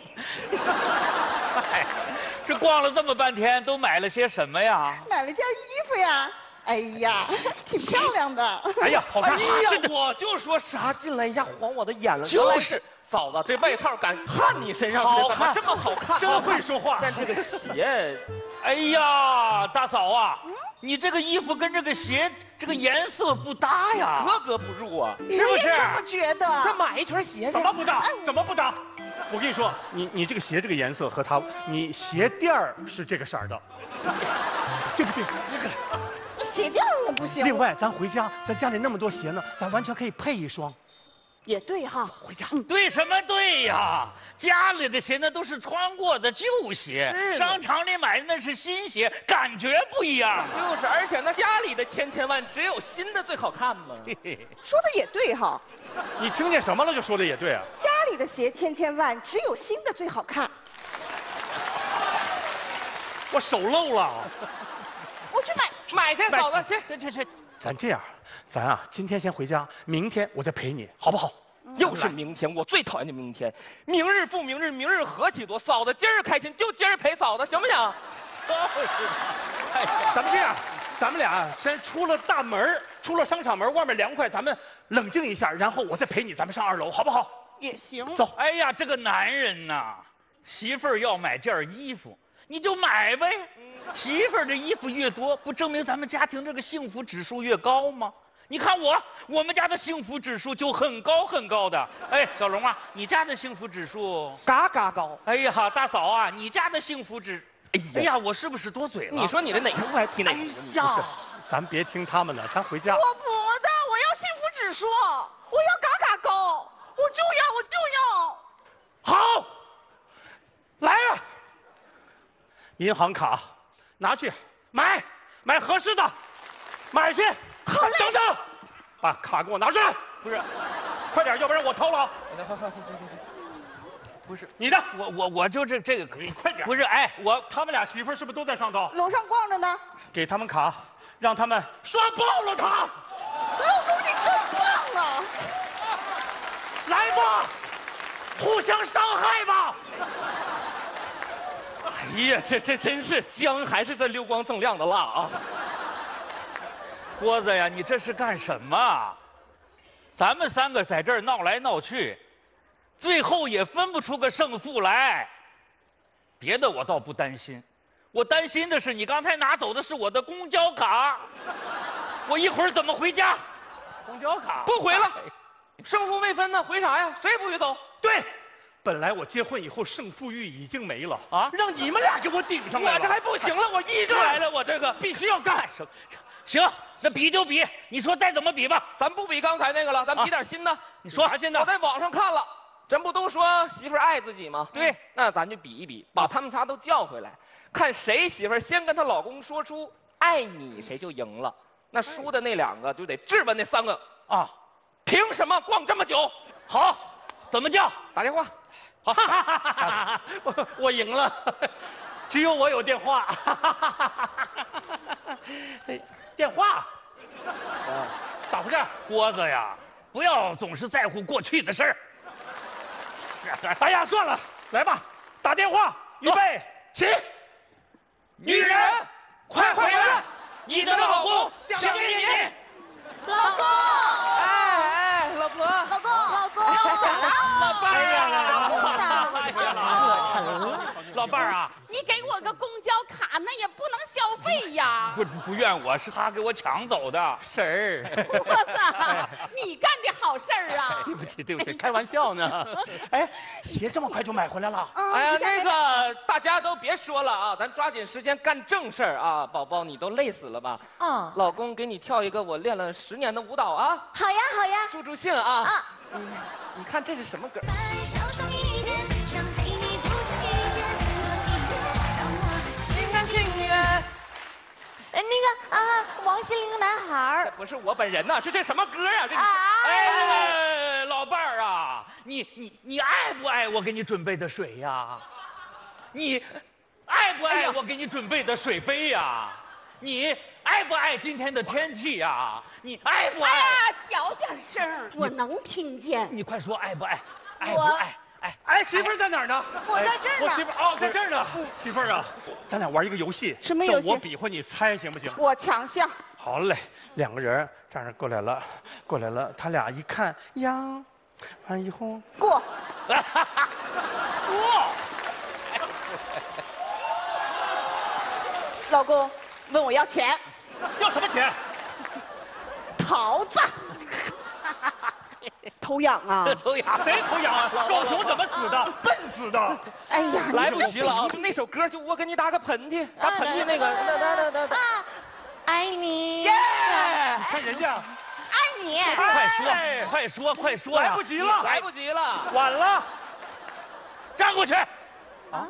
这逛了这么半天，都买了些什么呀？ 买了件衣服呀。哎呀，挺漂亮的。 哎呀，好看！ 哎呀，我就说啥进来一下晃我的眼了。 就是嫂子，这外套敢焊你身上去，怎么这么好看？ 真会说话。 但这个鞋， 哎呀，大嫂啊，你这个衣服跟这个鞋这个颜色不搭呀， 格格不入啊， 是不是？ 你怎么觉得？ 再买一圈鞋去。 怎么不搭？怎么不搭？我跟你说，你这个鞋这个颜色和它，你鞋垫儿是这个色儿的，对不对？ 你鞋垫我不行。 另外，咱回家，咱家里那么多鞋呢，咱完全可以配一双。 也对哈， 回家。 对什么对呀？家里的鞋那都是穿过的旧鞋，商场里买的那是新鞋，感觉不一样。 就是，而且那家里的千万只有新的最好看嘛。 说的也对哈。 你听见什么了？就说的也对啊。 家里的鞋千万只有新的最好看。 我手漏了。 我去买去，嫂子去。 咱这样，咱啊，今天先回家，明天我再陪你，好不好？ 又是明天，我最讨厌的明天。明日复明日，明日何其多。嫂子今儿开心，就今儿陪嫂子，行不行？ 咱们这样，咱们俩先出了大门，出了商场门，外面凉快，咱们冷静一下，然后我再陪你，咱们上2楼，好不好？ 也行。 走。 哎呀，这个男人呐，媳妇儿要买件衣服，你就买呗。媳妇儿的衣服越多，不证明咱们家庭这个幸福指数越高吗？ 你看我们家的幸福指数就很高很高的。哎，小龙啊，你家的幸福指数嘎嘎高。 哎呀，大嫂啊，你家的幸福指，哎呀，我是不是多嘴了？ 你说你的哪个不还提哪个？ 哎呀，咱别听他们的，咱回家。 我不的，我要幸福指数，我要嘎嘎高，我就要。 好，来啊！银行卡拿去买合适的，买去。好嘞。等等，把卡给我拿出来。 不是， 快点，要不然我偷了。 不是你的， 我就这个可以， 快点。 不是，哎， 他们俩媳妇儿是不是都在上头？ 楼上逛着呢。 给他们卡，让他们刷爆了他。 老公，你真棒啊！ 来吧，互相伤害吧。 哎呀，这真是姜还是这溜光锃亮的辣啊！ 郭子呀，你这是干什么？咱们三个在这儿闹来闹去，最后也分不出个胜负来。别的我倒不担心，我担心的是你刚才拿走的是我的公交卡，我一会儿怎么回家？ 公交卡不回了，胜负未分呢，回啥呀？谁也不许走。 对。本来我结婚以后胜负欲已经没了啊，让你们俩给我顶上来了。 我这还不行了，我一直来了，我这个必须要干。 行，那比就比，你说再怎么比吧？ 咱不比刚才那个了，咱比点新的。 你说啥新的？ 我在网上看了，咱不都说媳妇儿爱自己吗？ 对， 那咱就比一比，把他们仨都叫回来，看谁媳妇儿先跟她老公说出爱你，谁就赢了。那输的那两个就得质问那三个啊，凭什么逛这么久？ 好，怎么叫？ 打电话。 好，我赢了，只有我有电话。电话， 咋回事？郭子呀，不要总是在乎过去的事儿。 哎呀，算了，来吧，打电话，预备，起。 女人，快回来！你的老公想念你。 老公， 哎，老婆， 老公， 老伴儿啊！老伴儿啊！ 你给我个公交卡，那也不能消费呀！ 不怨我，是他给我抢走的。 婶儿， 郭子，你干的好事儿啊！ 对不起，开玩笑呢。哎，鞋这么快就买回来了？ 哎呀，那个大家都别说了啊，咱抓紧时间干正事儿啊！宝宝，你都累死了吧？ 嗯， 老公给你跳一个我练了10年的舞蹈啊！ 好呀好呀， 助兴啊！你看这是什么歌？ 那个啊，王心凌男孩儿， 不是我本人呐，是这什么歌啊？这哎，老伴儿啊，你爱不爱我给你准备的水呀？你爱不爱我给你准备的水杯呀？你爱不爱今天的天气呀？你爱不爱？ 哎呀，小点声，我能听见。 你快说爱不爱？爱不爱？ 哎，媳妇儿在哪儿呢？ 我在这儿呢。 我媳妇儿哦，在这儿呢。媳妇儿啊，咱俩玩一个游戏。 什么游戏？ 我比划你猜行不行？ 我强项。 好嘞，两个人这样过来了，他俩一看呀，完以后过。 过。 老公问我要钱， 要什么钱？ 桃子。偷痒啊！ 偷痒？ 谁偷痒啊？狗熊怎么死的？笨死的！ 哎呀， 来不及了啊！那首歌就我给你打个喷嚏，打喷嚏那个， 啊，爱你。 耶！ 你看人家， 爱你。 快说呀！ 来不及了， 来不及了， 晚了。 站过去。啊！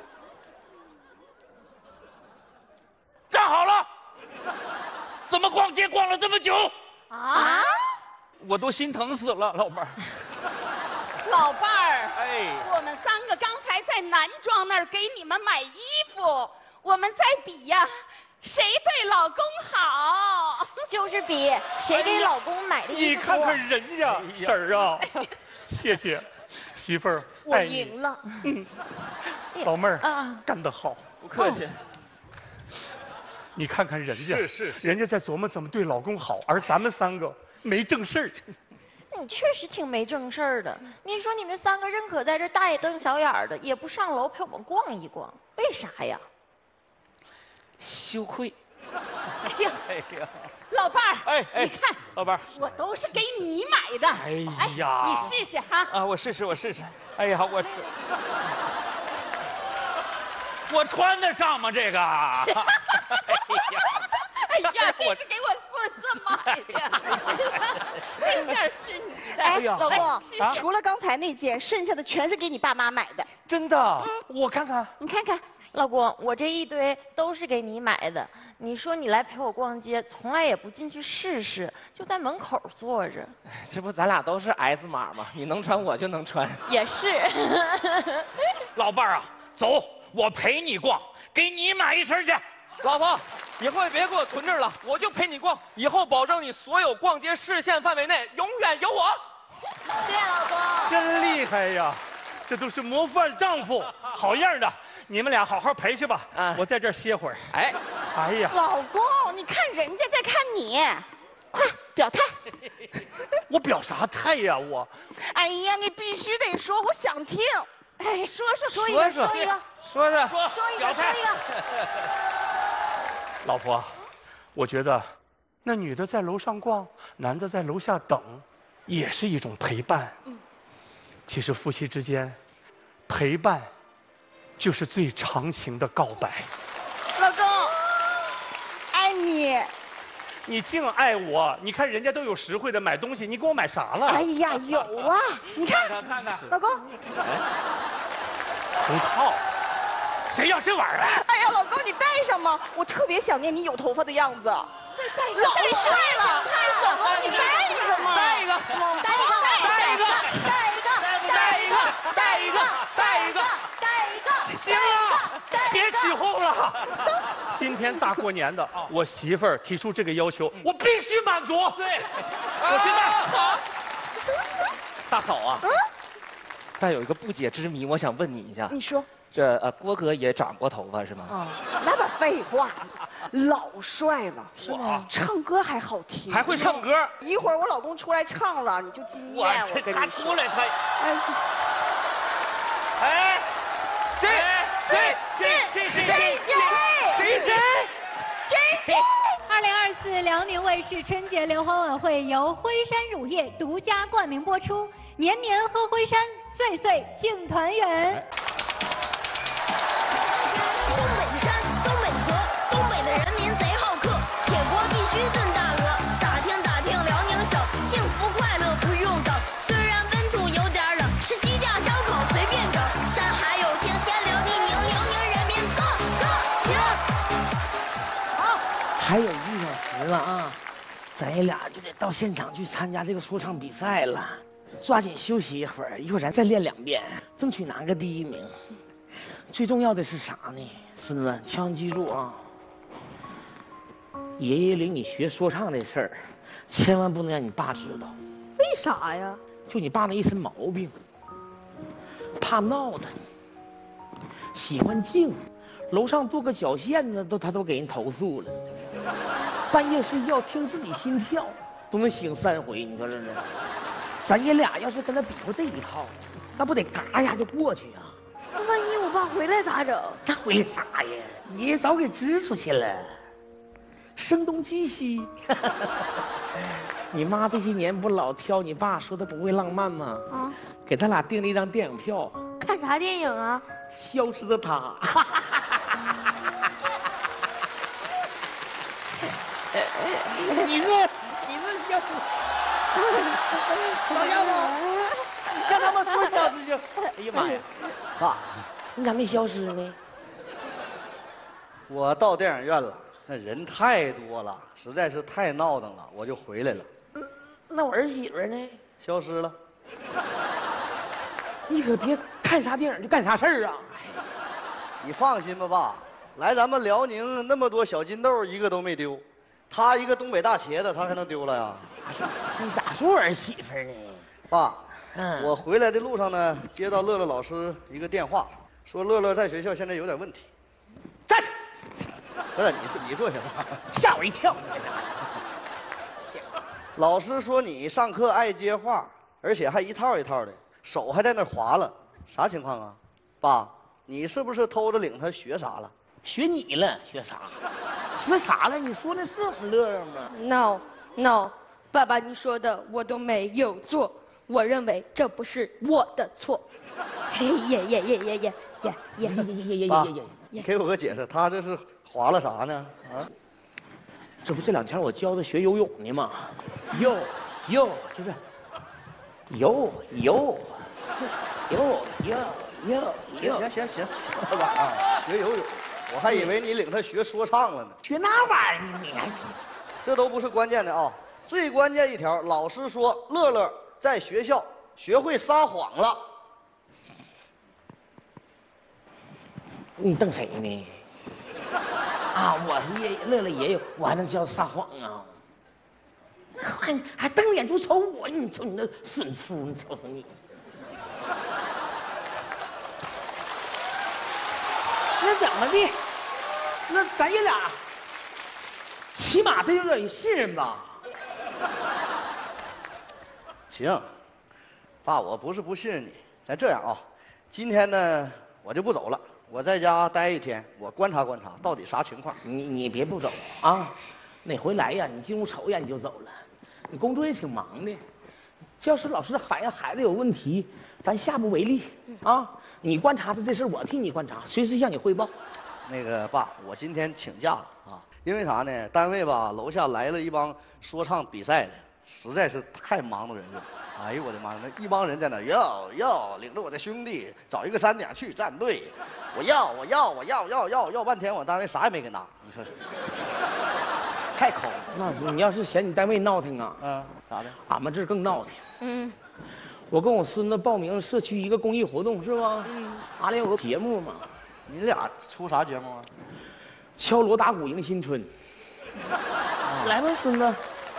站好了。怎么逛街逛了这么久？ 啊！ 我都心疼死了，老伴儿。 老伴儿， 哎， 我们三个刚才在男装那儿给你们买衣服，我们在比呀，谁对老公好？ 就是比谁给老公买的衣服。 你看看人家婶儿啊，谢谢，媳妇儿， 我赢了。 老妹儿干得好， 不客气。 你看看人家， 是， 人家在琢磨怎么对老公好，而咱们三个没正事儿。 你确实挺没正事儿的。你说你们三个认可在这大眼瞪小眼儿的，也不上楼陪我们逛一逛，为啥呀？ 羞愧。 哎呀， 哎呀， 老伴儿， 哎哎你看， 老伴儿， 我都是给你买的。 哎呀， 你试试哈。 啊，我试试，我试试。哎呀，我穿得上吗？这个？哎呀， 哎呀，这是给我孙子买的，这件是你的。 哎， 呀老公啊， 除了刚才那件，剩下的全是给你爸妈买的。 真的？我看看。 你看看， 老公，我这一堆都是给你买的。你说你来陪我逛街，从来也不进去试试，就在门口坐着。 这不咱俩都是 S 码吗？你能穿我就能穿。 也是。 老伴儿啊，走，我陪你逛，给你买一身去。 老婆，以后也别给我囤这儿了，我就陪你逛，以后保证你所有逛街视线范围内永远有我。 谢谢老公。 真厉害呀！这都是模范丈夫，好样的！你们俩好好陪去吧，我在这儿歇会儿。 哎， 哎呀， 老公，你看人家在看你，快表态。 我表啥态呀？我， 哎呀，你必须得说，我想听。哎，说一说个， 说说一个， 说说， 说一个， 表态说一个。 老婆，我觉得，那女的在楼上逛，男的在楼下等，也是一种陪伴。其实夫妻之间，陪伴，就是最长情的告白。 老公，爱你。 你净爱我，你看人家都有实惠的买东西，你给我买啥了？ 哎呀，有啊，你看， 看看， 老公。 头套，谁要这玩意儿？ 哎呀，老公，你戴上吗？我特别想念你有头发的样子。 戴上， 老帅了，老公，你戴一个嘛。 戴一个， 带一个，带一个，带一个，带一个，带一个，带一个，带一个。 行了，别起哄了。今天大过年的，我媳妇儿提出这个要求，我必须满足。 对， 我去办。 好。 大嫂啊，但有一个不解之谜，我想问你一下。 你说。 这郭哥也长过头发是吗？ 啊，那么废话，老帅了，是吗？唱歌还好听， 还会唱歌。 一会儿我老公出来唱了，你就惊艳。我跟你说， 他出来他， 哎， 谁 ？2024辽宁卫视春节联欢晚会由辉山乳业独家冠名播出，年年喝辉山，岁岁庆团圆。 东北的山，东北的河，东北的人民贼好客，铁锅必须炖大鹅。打听打听辽宁省，幸福快乐不用等。虽然温度有点冷，吃鸡架烧烤随便整。山海有情，天辽地宁，辽宁人民个个情。 好，还有1个小时了啊，咱俩就得到现场去参加这个说唱比赛了，抓紧休息一会儿，一会儿咱再练2遍，争取拿个第1名。最重要的是啥呢？孙子，千万记住啊！爷爷领你学说唱这事儿，千万不能让你爸知道。 为啥呀？ 就你爸那一身毛病，怕闹腾，喜欢静，楼上多个脚线子他都给人投诉了。半夜睡觉听自己心跳都能醒3回，你说这是？咱爷俩要是跟他比划这一套，那不得嘎一下就过去啊？ 那万一我爸回来咋整？ 他回来啥呀？爷爷早给支出去了，声东击西。你妈这些年不老挑你爸说他不会浪漫吗？啊，给他俩订了一张电影票。 看啥电影啊？ 消失的她。你这消失，老家伙，让他们说消失就，哎呀妈呀！爸，你咋没消失呢？ 我到电影院了，那人太多了，实在是太闹腾了，我就回来了。 那我儿媳妇呢？ 消失了。 你可别看啥电影就干啥事儿啊！ 你放心吧，爸，来咱们辽宁那么多小金豆，一个都没丢。他一个东北大茄子，他还能丢了呀？ 你咋说我儿媳妇呢？ 爸，我回来的路上呢，接到乐乐老师一个电话，说乐乐在学校现在有点问题。 站起！ 不是你坐下吧， 吓我一跳。 老师说你上课爱接话，而且还一套一套的，手还在那划了，啥情况啊？爸，你是不是偷着领他学啥了？ 学你了，学啥？学啥了？你说的是我们乐乐吗 ？No，爸爸，你说的我都没有做，我认为这不是我的错。嘿耶！ 爸，给我个解释，他这是划了啥呢？啊？ 这不这2天我教他学游泳呢吗？就是游。 行了吧啊，学游泳，我还以为你领他学说唱了呢。 学那玩意儿你还行？ 这都不是关键的啊，最关键一条，老师说乐乐在学校学会撒谎了。 你瞪谁呢？啊，我乐乐也有，我还能教撒谎啊？那还瞪眼珠瞅我？你瞅你那损出，你瞅瞅你！那怎么的？那咱爷俩起码得有点信任吧？ 行，爸，我不是不信任你，咱这样啊，今天呢我就不走了。我在家待1天，我观察观察到底啥情况。 你别不走啊！哪回来呀？你进屋瞅一眼你就走了。你工作也挺忙的，教师老师喊孩子有问题，咱下不为例啊！你观察他这事，我替你观察，随时向你汇报。 那个爸，我今天请假了啊，因为啥呢？单位吧楼下来了一帮说唱比赛的，实在是太忙碌人了。哎呦我的妈！那一帮人在那要领着我的兄弟找一个山顶去站队，我要半天，我单位啥也没给拿，你说是？太抠了。 那你要是嫌你单位闹腾啊， 咋的？ 俺们这儿更闹腾。我跟我孙子报名社区一个公益活动是吧？俺俩有个节目嘛。 你俩出啥节目啊？ 敲锣打鼓迎新春。来吧，孙子。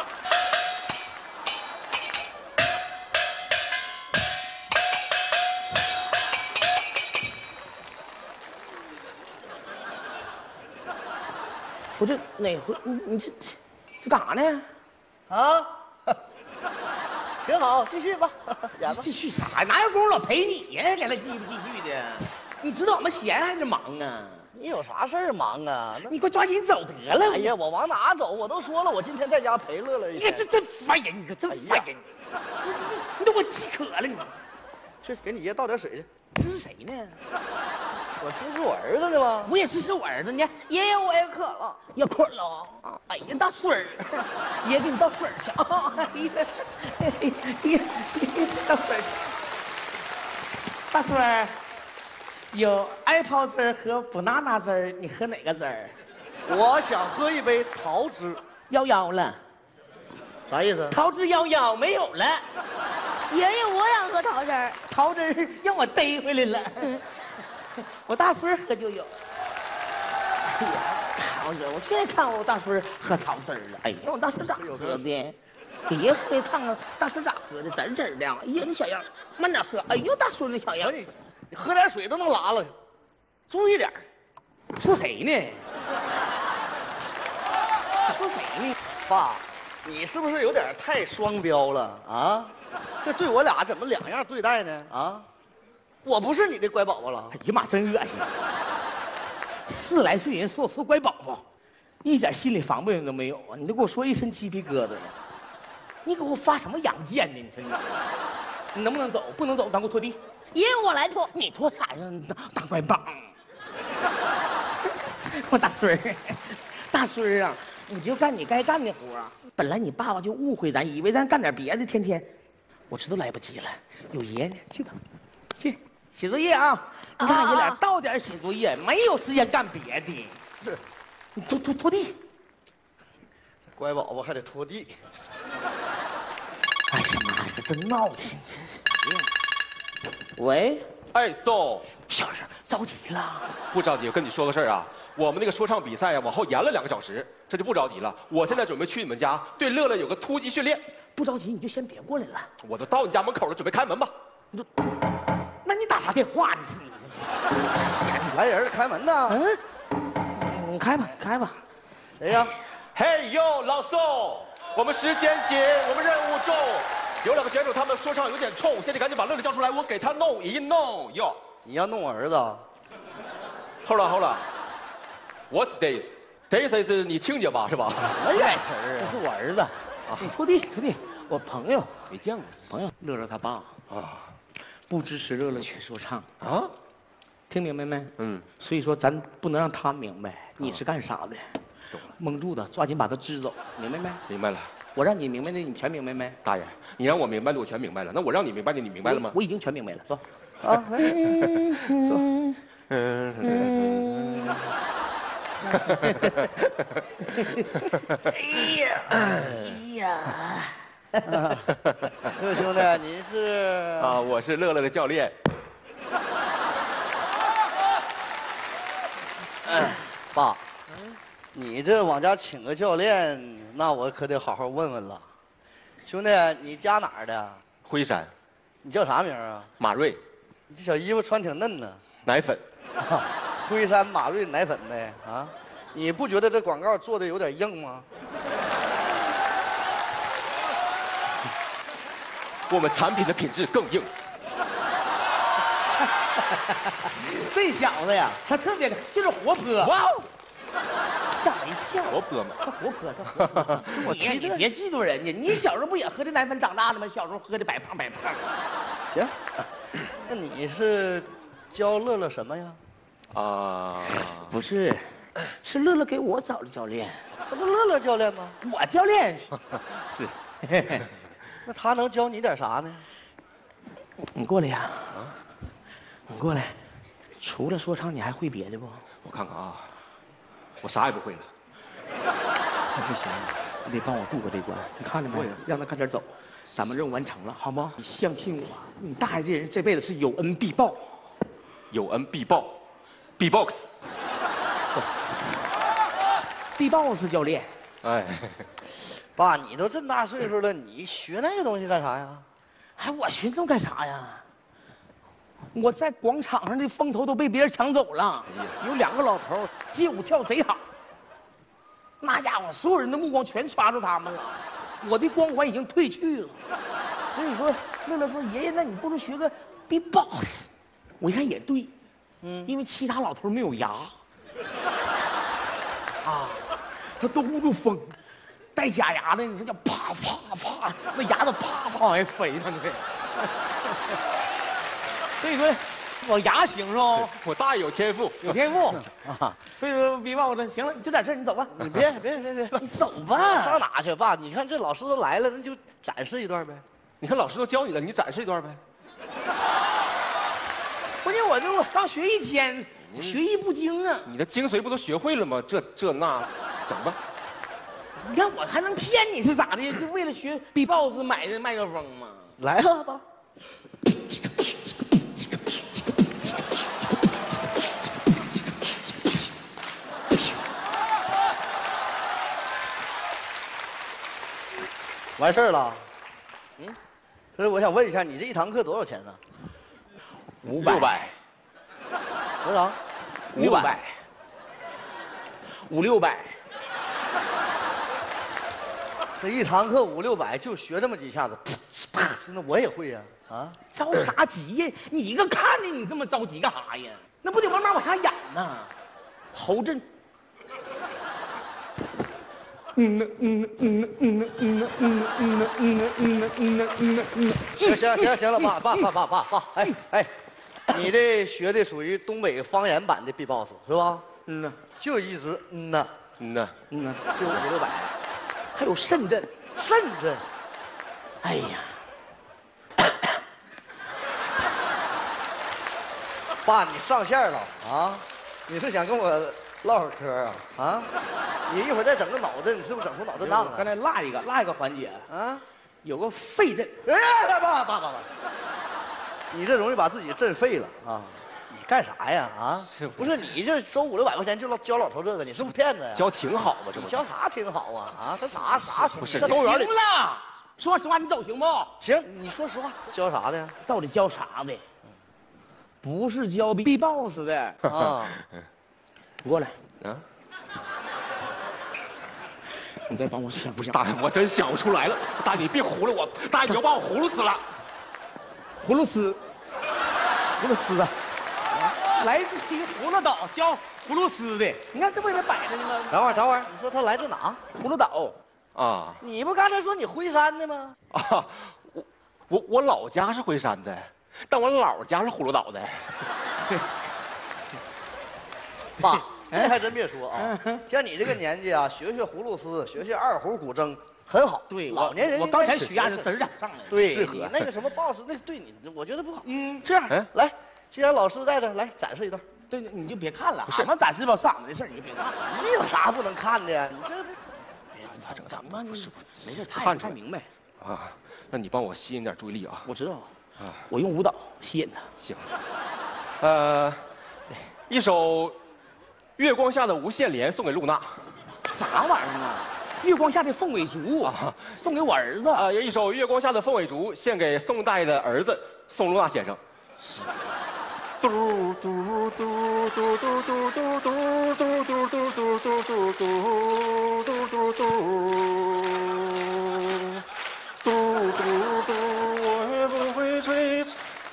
我这哪回你这干啥呢？ 啊，挺好，继续吧，演吧。 继续啥？哪有功夫老陪你呀？给他继续的。你知道我们闲还是忙啊？ 你有啥事儿忙啊？ 你快抓紧走得了。 哎呀，我往哪走？我都说了，我今天在家陪乐乐一天。 你看这烦人，你可真烦人！你都给我气渴了，你妈！ 去给你爷倒点水去。 这是谁呢？ 我支持我儿子呢吗？ 我也支持我儿子呢。 爷爷，我也渴了。 要渴了啊！哎呀，大水儿，爷给你倒水去啊！倒水去。大孙儿，有艾泡汁儿和banana汁儿，你喝哪个汁儿？ 我想喝一杯桃汁。 夭了。 啥意思？ 桃汁夭没有了。 爷爷，我想喝桃汁儿。 桃汁儿让我逮回来了。我大孙喝就有。哎呀，桃汁，我天天看我大孙喝桃汁了。哎呀，我大孙咋喝的？给爷喝一趟啊！大孙咋喝的？滋滋的。哎呀，你小样，慢点喝。哎呦，大孙子小样， 你喝点水都能拉了，注意点。 说谁呢？说谁呢？ 爸，你是不是有点太双标了啊？这对我俩怎么两样对待呢？啊？我不是你的乖宝宝了。 哎呀妈，真恶心！4来岁人说我说乖宝宝，一点心理防备都没有啊！你都给我说一身鸡皮疙瘩呀！你给我发什么洋剑呢？你说你能不能走？不能走，咱给我拖地。 爷爷，我来拖。 你拖啥呀？大乖棒！我大孙儿，大孙儿啊，你就干你该干的活啊！本来你爸爸就误会咱，以为咱干点别的，天天，我知道来不及了，有爷呢，去吧，去。写作业啊！你看爷俩到点写作业，没有时间干别的。 是， 你拖地。 乖宝宝还得拖地。 哎呀妈呀，这真闹挺！喂， 哎，宋， 小声，着急了？ 不着急，我跟你说个事儿啊，我们那个说唱比赛啊，往后延了2个小时，这就不着急了。我现在准备去你们家，对乐乐有个突击训练。 不着急，你就先别过来了。 我都到你家门口了，准备开门吧。 那你打啥电话呢？ 闲来人开门呢？ 你开吧，开吧。 谁呀？ 嘿呦，老宋，我们时间紧，我们任务重，有2个选手他们说唱有点冲，现在赶紧把乐乐叫出来，我给他弄一弄哟。 你要弄我儿子？ 好了， What's this? This is 你亲家吧，是吧？ 什么眼神儿啊？这是我儿子，你徒弟，我朋友没见过，朋友乐乐他爸啊，不支持乐乐去说唱啊，听明白没？嗯，所以说咱不能让他明白你是干啥的，蒙住他，抓紧把他支走，明白没？ 明白了。我让你明白的，你全明白没？ 大爷，你让我明白的，我全明白了。那我让你明白的，你明白了吗？ 我已经全明白了，走。 啊， 走。 哎呀！ 乐兄弟，您是？ 啊，我是乐乐的教练。 爸，你这往家请个教练，那我可得好好问问了。兄弟，你家哪儿的？ 辉山。 你叫啥名啊？ 马瑞。 你这小衣服穿挺嫩呢。 奶粉。 辉山马瑞奶粉呗啊！你不觉得这广告做的有点硬吗？ 我们产品的品质更硬。 这小子呀，他特别的就是活泼。哇哦！吓我一跳。 活泼吗？ 他活泼，他活泼。你别嫉妒人家，你小时候不也喝这奶粉长大的吗？小时候喝的白胖白胖。 行，那你是教乐乐什么呀？ 不是，是乐乐给我找的教练。 这不乐乐教练吗？ 我教练是。 那他能教你点啥呢？ 你过来呀！你过来。除了说唱，你还会别的不？ 我看看啊，我啥也不会了。 那不行，你得帮我渡过这关。你看着没？让他快点走，咱们任务完成了，好不？你相信我，你大爷这人这辈子是有恩必报。 有恩必报 ，B-box。 B-box 教练。 哎，爸，你都这么大岁数了，你学那个东西干啥呀？ 哎，我学这干啥呀？我在广场上的风头都被别人抢走了，有2个老头街舞跳贼好，那家伙所有人的目光全抓住他们了，我的光环已经褪去了。所以说，乐乐说：“爷爷，那你不如学个 B-box。”我一看也对，因为其他老头没有牙，啊，他都捂住风，带假牙的，你说叫啪啪啪，那牙子啪啪往外飞呢，你。所以说，我牙行是吧？ 我大爷有天赋， 有天赋啊！所以说，B-box行了，就点事你走吧。 你别， 你走吧。 上哪去，爸？你看这老师都来了，那就展示一段呗。 你看老师都教你了，你展示一段呗。 关键我这刚学1天，学艺不精啊。 你的精髓不都学会了吗？这那，整吧。 你看我还能骗你是咋的？就为了学 B-box 买的麦克风吗？ 来吧，爸。完事儿了。可是我想问一下，你这一堂课多少钱呢 ？500。 多少 ？500。500-600。 这一堂课500-600，就学这么几下子，啪！那我也会呀。啊， 着啥急呀？你一个看的，你这么着急干啥呀？那不得慢慢往下演呢？侯震。 行了，爸，哎，你这学的属于东北方言版的 B-box 是吧？就一直就500-600， 还有深圳，哎呀， 爸，你上线了啊？你是想跟我唠会儿嗑啊？啊？你一会儿再整个脑震，你是不是整出脑震荡了？ 刚才落一个环节啊，有个肺震。 哎，爸，你这容易把自己震废了啊！你干啥呀？啊？不是你这收500-600块钱就教老头这个，你是不是骗子呀？ 教挺好啊，这不教啥挺好啊？啊，他啥不是？ 这行了，说实话，你走行不？ 行，你说实话，教啥的呀？ 到底教啥的？不是教 B-box 的啊！你过来啊！你再帮我想不想？ 大爷，我真想不出来了。大爷，你别糊弄我，大爷，你要把我葫芦死了。 葫芦丝啊！ 来自于葫芦岛，叫葫芦丝的。你看这不也摆着呢吗？ 等会儿，你说他来自哪？ 葫芦岛。 啊你不刚才说你徽山的吗？ 啊，我老家是徽山的，但我姥家是葫芦岛的。 爸，这还真别说啊，像你这个年纪啊，学学葫芦丝，学学二胡古筝，很好。 对， 老年人我刚才许下的词儿啊，上来了。 对适合你那个什么 boss， 那对你我觉得不好。这样来，既然老师在这，来展示一段。 对，你就别看了，俺们展示吧是俺们的事儿，你就别看了。 这有啥不能看的呀？你这咋整？怎么？不是，没事， 看太明白啊。那你帮我吸引点注意力啊。 我知道啊，我用舞蹈吸引他。 行。一首《月光下的无限连》送给露娜。 啥玩意儿啊？月光下的凤尾竹啊，送给我儿子啊。一首《月光下的凤尾竹》献给宋大爷的儿子宋露娜先生。嘟嘟嘟嘟嘟嘟嘟嘟嘟嘟嘟嘟嘟嘟嘟嘟嘟嘟，我也不会吹。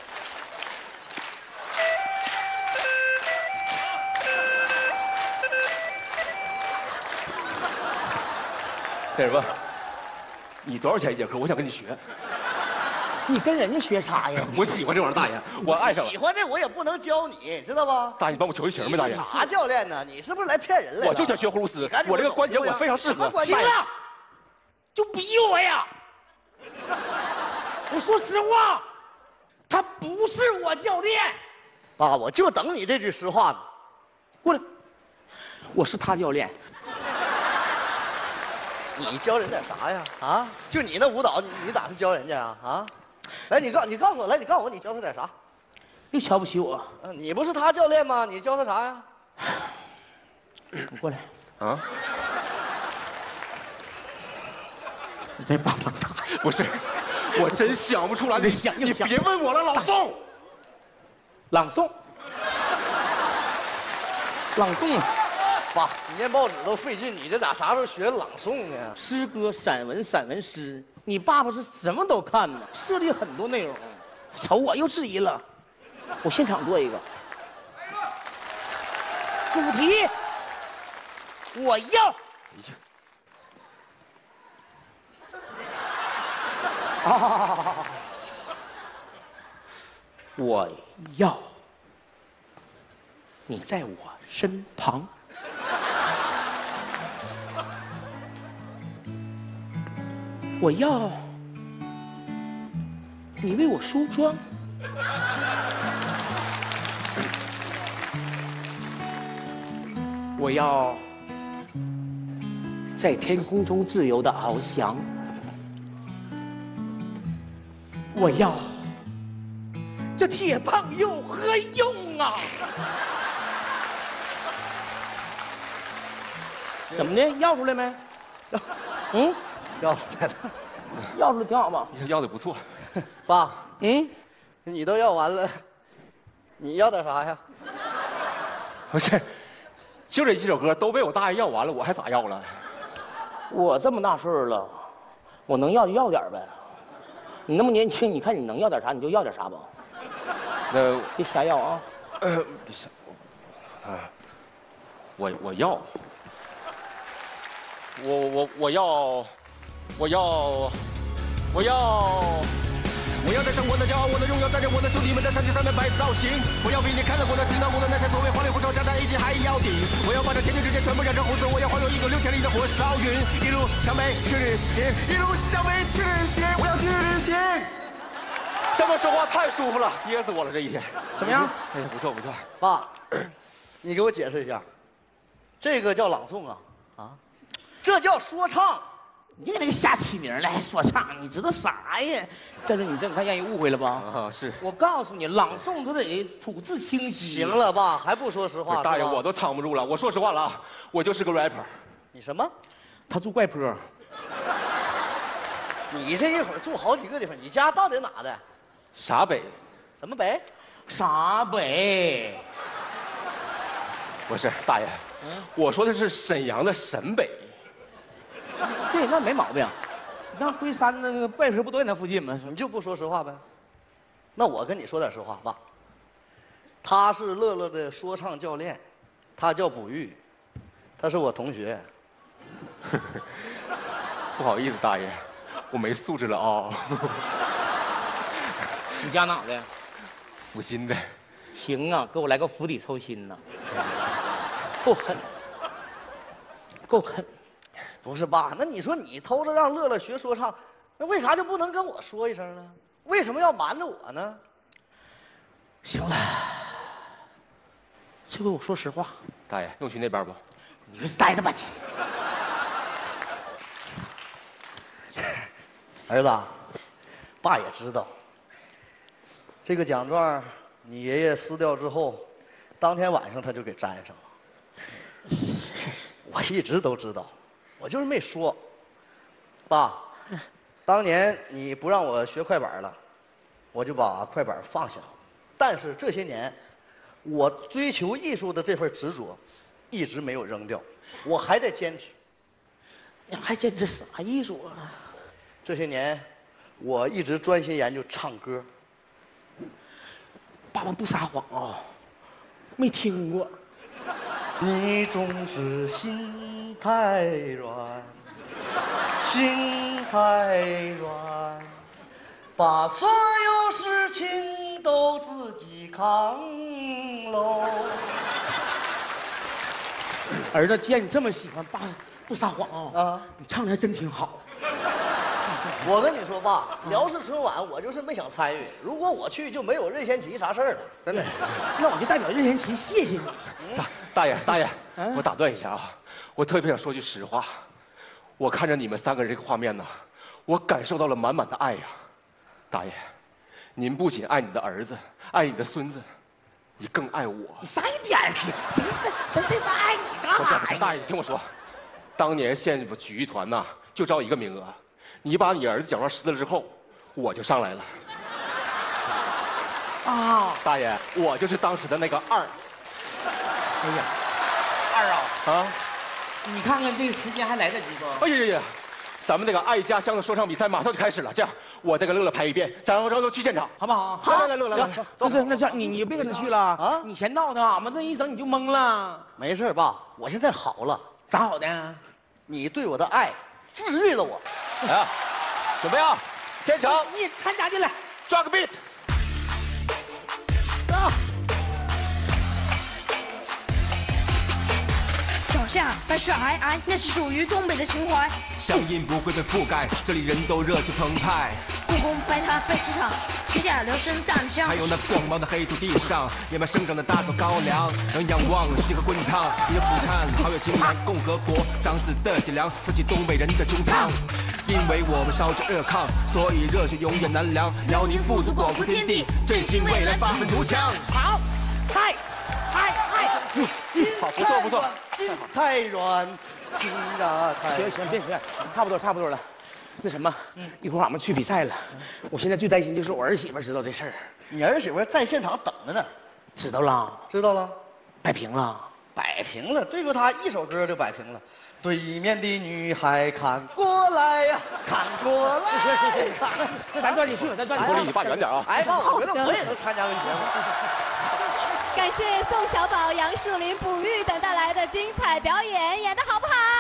那什么，你多少钱一节课？我想跟你学。 你跟人家学啥呀？ 我喜欢这玩意儿，大爷，我爱上了。 喜欢这我也不能教你，知道吧？ 大爷，你帮我求一情呗，大爷。 你是啥教练呢？你是不是来骗人来了？ 我就想学葫芦丝，我这个关节我非常适合。 行了，就逼我呀！我说实话，他不是我教练。 爸，我就等你这句实话呢。 过来，我是他教练。 你教人点啥呀？啊，就你那舞蹈，你打算教人家啊？啊，来，你告诉我，来，你告诉我，你教他点啥？ 又瞧不起我？ 你不是他教练吗？你教他啥呀？ 你过来啊！ 你再帮帮他。 不是，我真想不出来。 你想， 你别问我了，老宋。 朗诵。朗诵啊！ 爸，你念报纸都费劲，你这咋啥时候学朗诵呢？ 诗歌、散文、散文诗，你爸爸是什么都看呢，涉猎很多内容。瞅我又质疑了，我现场做一个。主题，我要。我要你在我身旁。我要你为我梳妆，我要在天空中自由的翱翔，我要这铁棒有何用啊？怎么的？要出来没？嗯。 要出来了， 要出来挺好嘛。 要的不错， 爸，你都要完了，你要点啥呀？ 不是，就这几首歌都被我大爷要完了，我还咋要了？ 我这么大岁数了，我能要就要点呗。你那么年轻，你看你能要点啥你就要点啥吧。 那别瞎要啊！ 别瞎，我要，我要带上我的骄傲，我的荣耀，带着我的兄弟们在山丘上面摆造型。我要比你看到过的、听到过的那些所谓花里胡哨、加在一起还要顶。我要把这天地之间全部染成红色，我要化作一个6000里的火烧云，一路向北去旅行，一路向北去旅行，我要去旅行。这么说话太舒服了，噎死我了这一天。 怎么样？ 哎呀，不错不错。 爸，你给我解释一下，这个叫朗诵啊？啊，这叫说唱。 你给那个瞎起名来，还说唱，你知道啥呀？这是你这看让人误会了吧？ 啊，是。 我告诉你，朗诵都得吐字清晰。 行了吧，还不说实话？ 大爷，我都藏不住了。我说实话了啊，我就是个 rapper。 你什么？ 他住怪坡。 你这一会儿住好几个地方，你家到底哪的？ 陕北。 什么北？ 陕北。 不是，大爷，我说的是沈阳的沈北。 对，那没毛病。你看龟山那个怪坡不都在那附近吗？ 你就不说实话呗？那我跟你说点实话吧。 他是乐乐的说唱教练，他叫卜玉，他是我同学。 不好意思，大爷，我没素质了啊。 你家哪的？ 阜新的。 行啊，给我来个釜底抽薪呐，够狠，够狠。 不是爸，那你说你偷着让乐乐学说唱，那为啥就不能跟我说一声呢？为什么要瞒着我呢？ 行了，这回我说实话。 大爷，用去那边不？ 你就待着吧。 儿子，爸也知道，这个奖状你爷爷撕掉之后，当天晚上他就给粘上了。我一直都知道，我就是没说。爸，当年你不让我学快板了，我就把快板放下了。但是这些年，我追求艺术的这份执着，一直没有扔掉，我还在坚持。 你还坚持啥艺术啊？ 这些年，我一直专心研究唱歌。 爸爸不撒谎啊，没听过。 你总是心太软，心太软，把所有事情都自己扛喽。 儿子，既然你这么喜欢，爸不撒谎啊，你唱的还真挺好。 我跟你说，爸，辽视春晚我就是没想参与。如果我去，就没有任贤齐啥事儿了，真的。 那我就代表任贤齐谢谢你。 大爷，我打断一下啊，我特别想说句实话，我看着你们三个人这个画面呢，我感受到了满满的爱呀。大爷，您不仅爱你的儿子，爱你的孙子，你更爱我。 你撒一边去！谁说爱你干嘛？ 不是，大爷，你听我说，当年县府曲艺团呐就招一个名额，你把你儿子奖状撕了之后，我就上来了。 啊， 大爷，我就是当时的那个二。 哎呀，二啊！ 啊， 你看看这个时间还来得及不？ 哎呀，咱们那个爱家乡的说唱比赛马上就开始了，这样我再跟乐乐拍一遍，然后去现场，好不好？ 好， 来，乐乐，来， 不是，那这你别跟他去了啊！你先到的，俺们这一整你就懵了。 没事，爸，我现在好了。 咋好的？ 你对我的爱治愈了我。 来啊，准备啊，现场， 你也参加进来， 抓个 beat。 啊！ 脚下白雪皑皑，那是属于东北的情怀。 乡音不会被覆盖，这里人都热情澎湃。 故宫白塔拜市场，天下留声大米香。 还有那光芒的黑土地上，野蛮生长的大豆高粱，让仰望这个滚烫，你的俯瞰，超越情南共和国长子的脊梁，撑起东北人的胸膛。因为我们烧着热炕，所以热血永远难凉。辽宁富足广阔天地，振兴未来发奋图强。 好，嗨， 好，不错， 心太软，心啊太…… 行，别，差不多了。那什么，一会儿俺们去比赛了，我现在最担心就是我儿媳妇知道这事儿。 你儿媳妇在现场等着呢， 知道了，摆平了， 摆平了，对付她一首歌就摆平了。对面的女孩看过来呀，看过来。 那咱抓紧去吧， 我离你爸远点啊！ 哎，爸，我觉得我也能参加个节目。 感谢宋小宝、杨树林、卜玉等带来的精彩表演，演得好不好？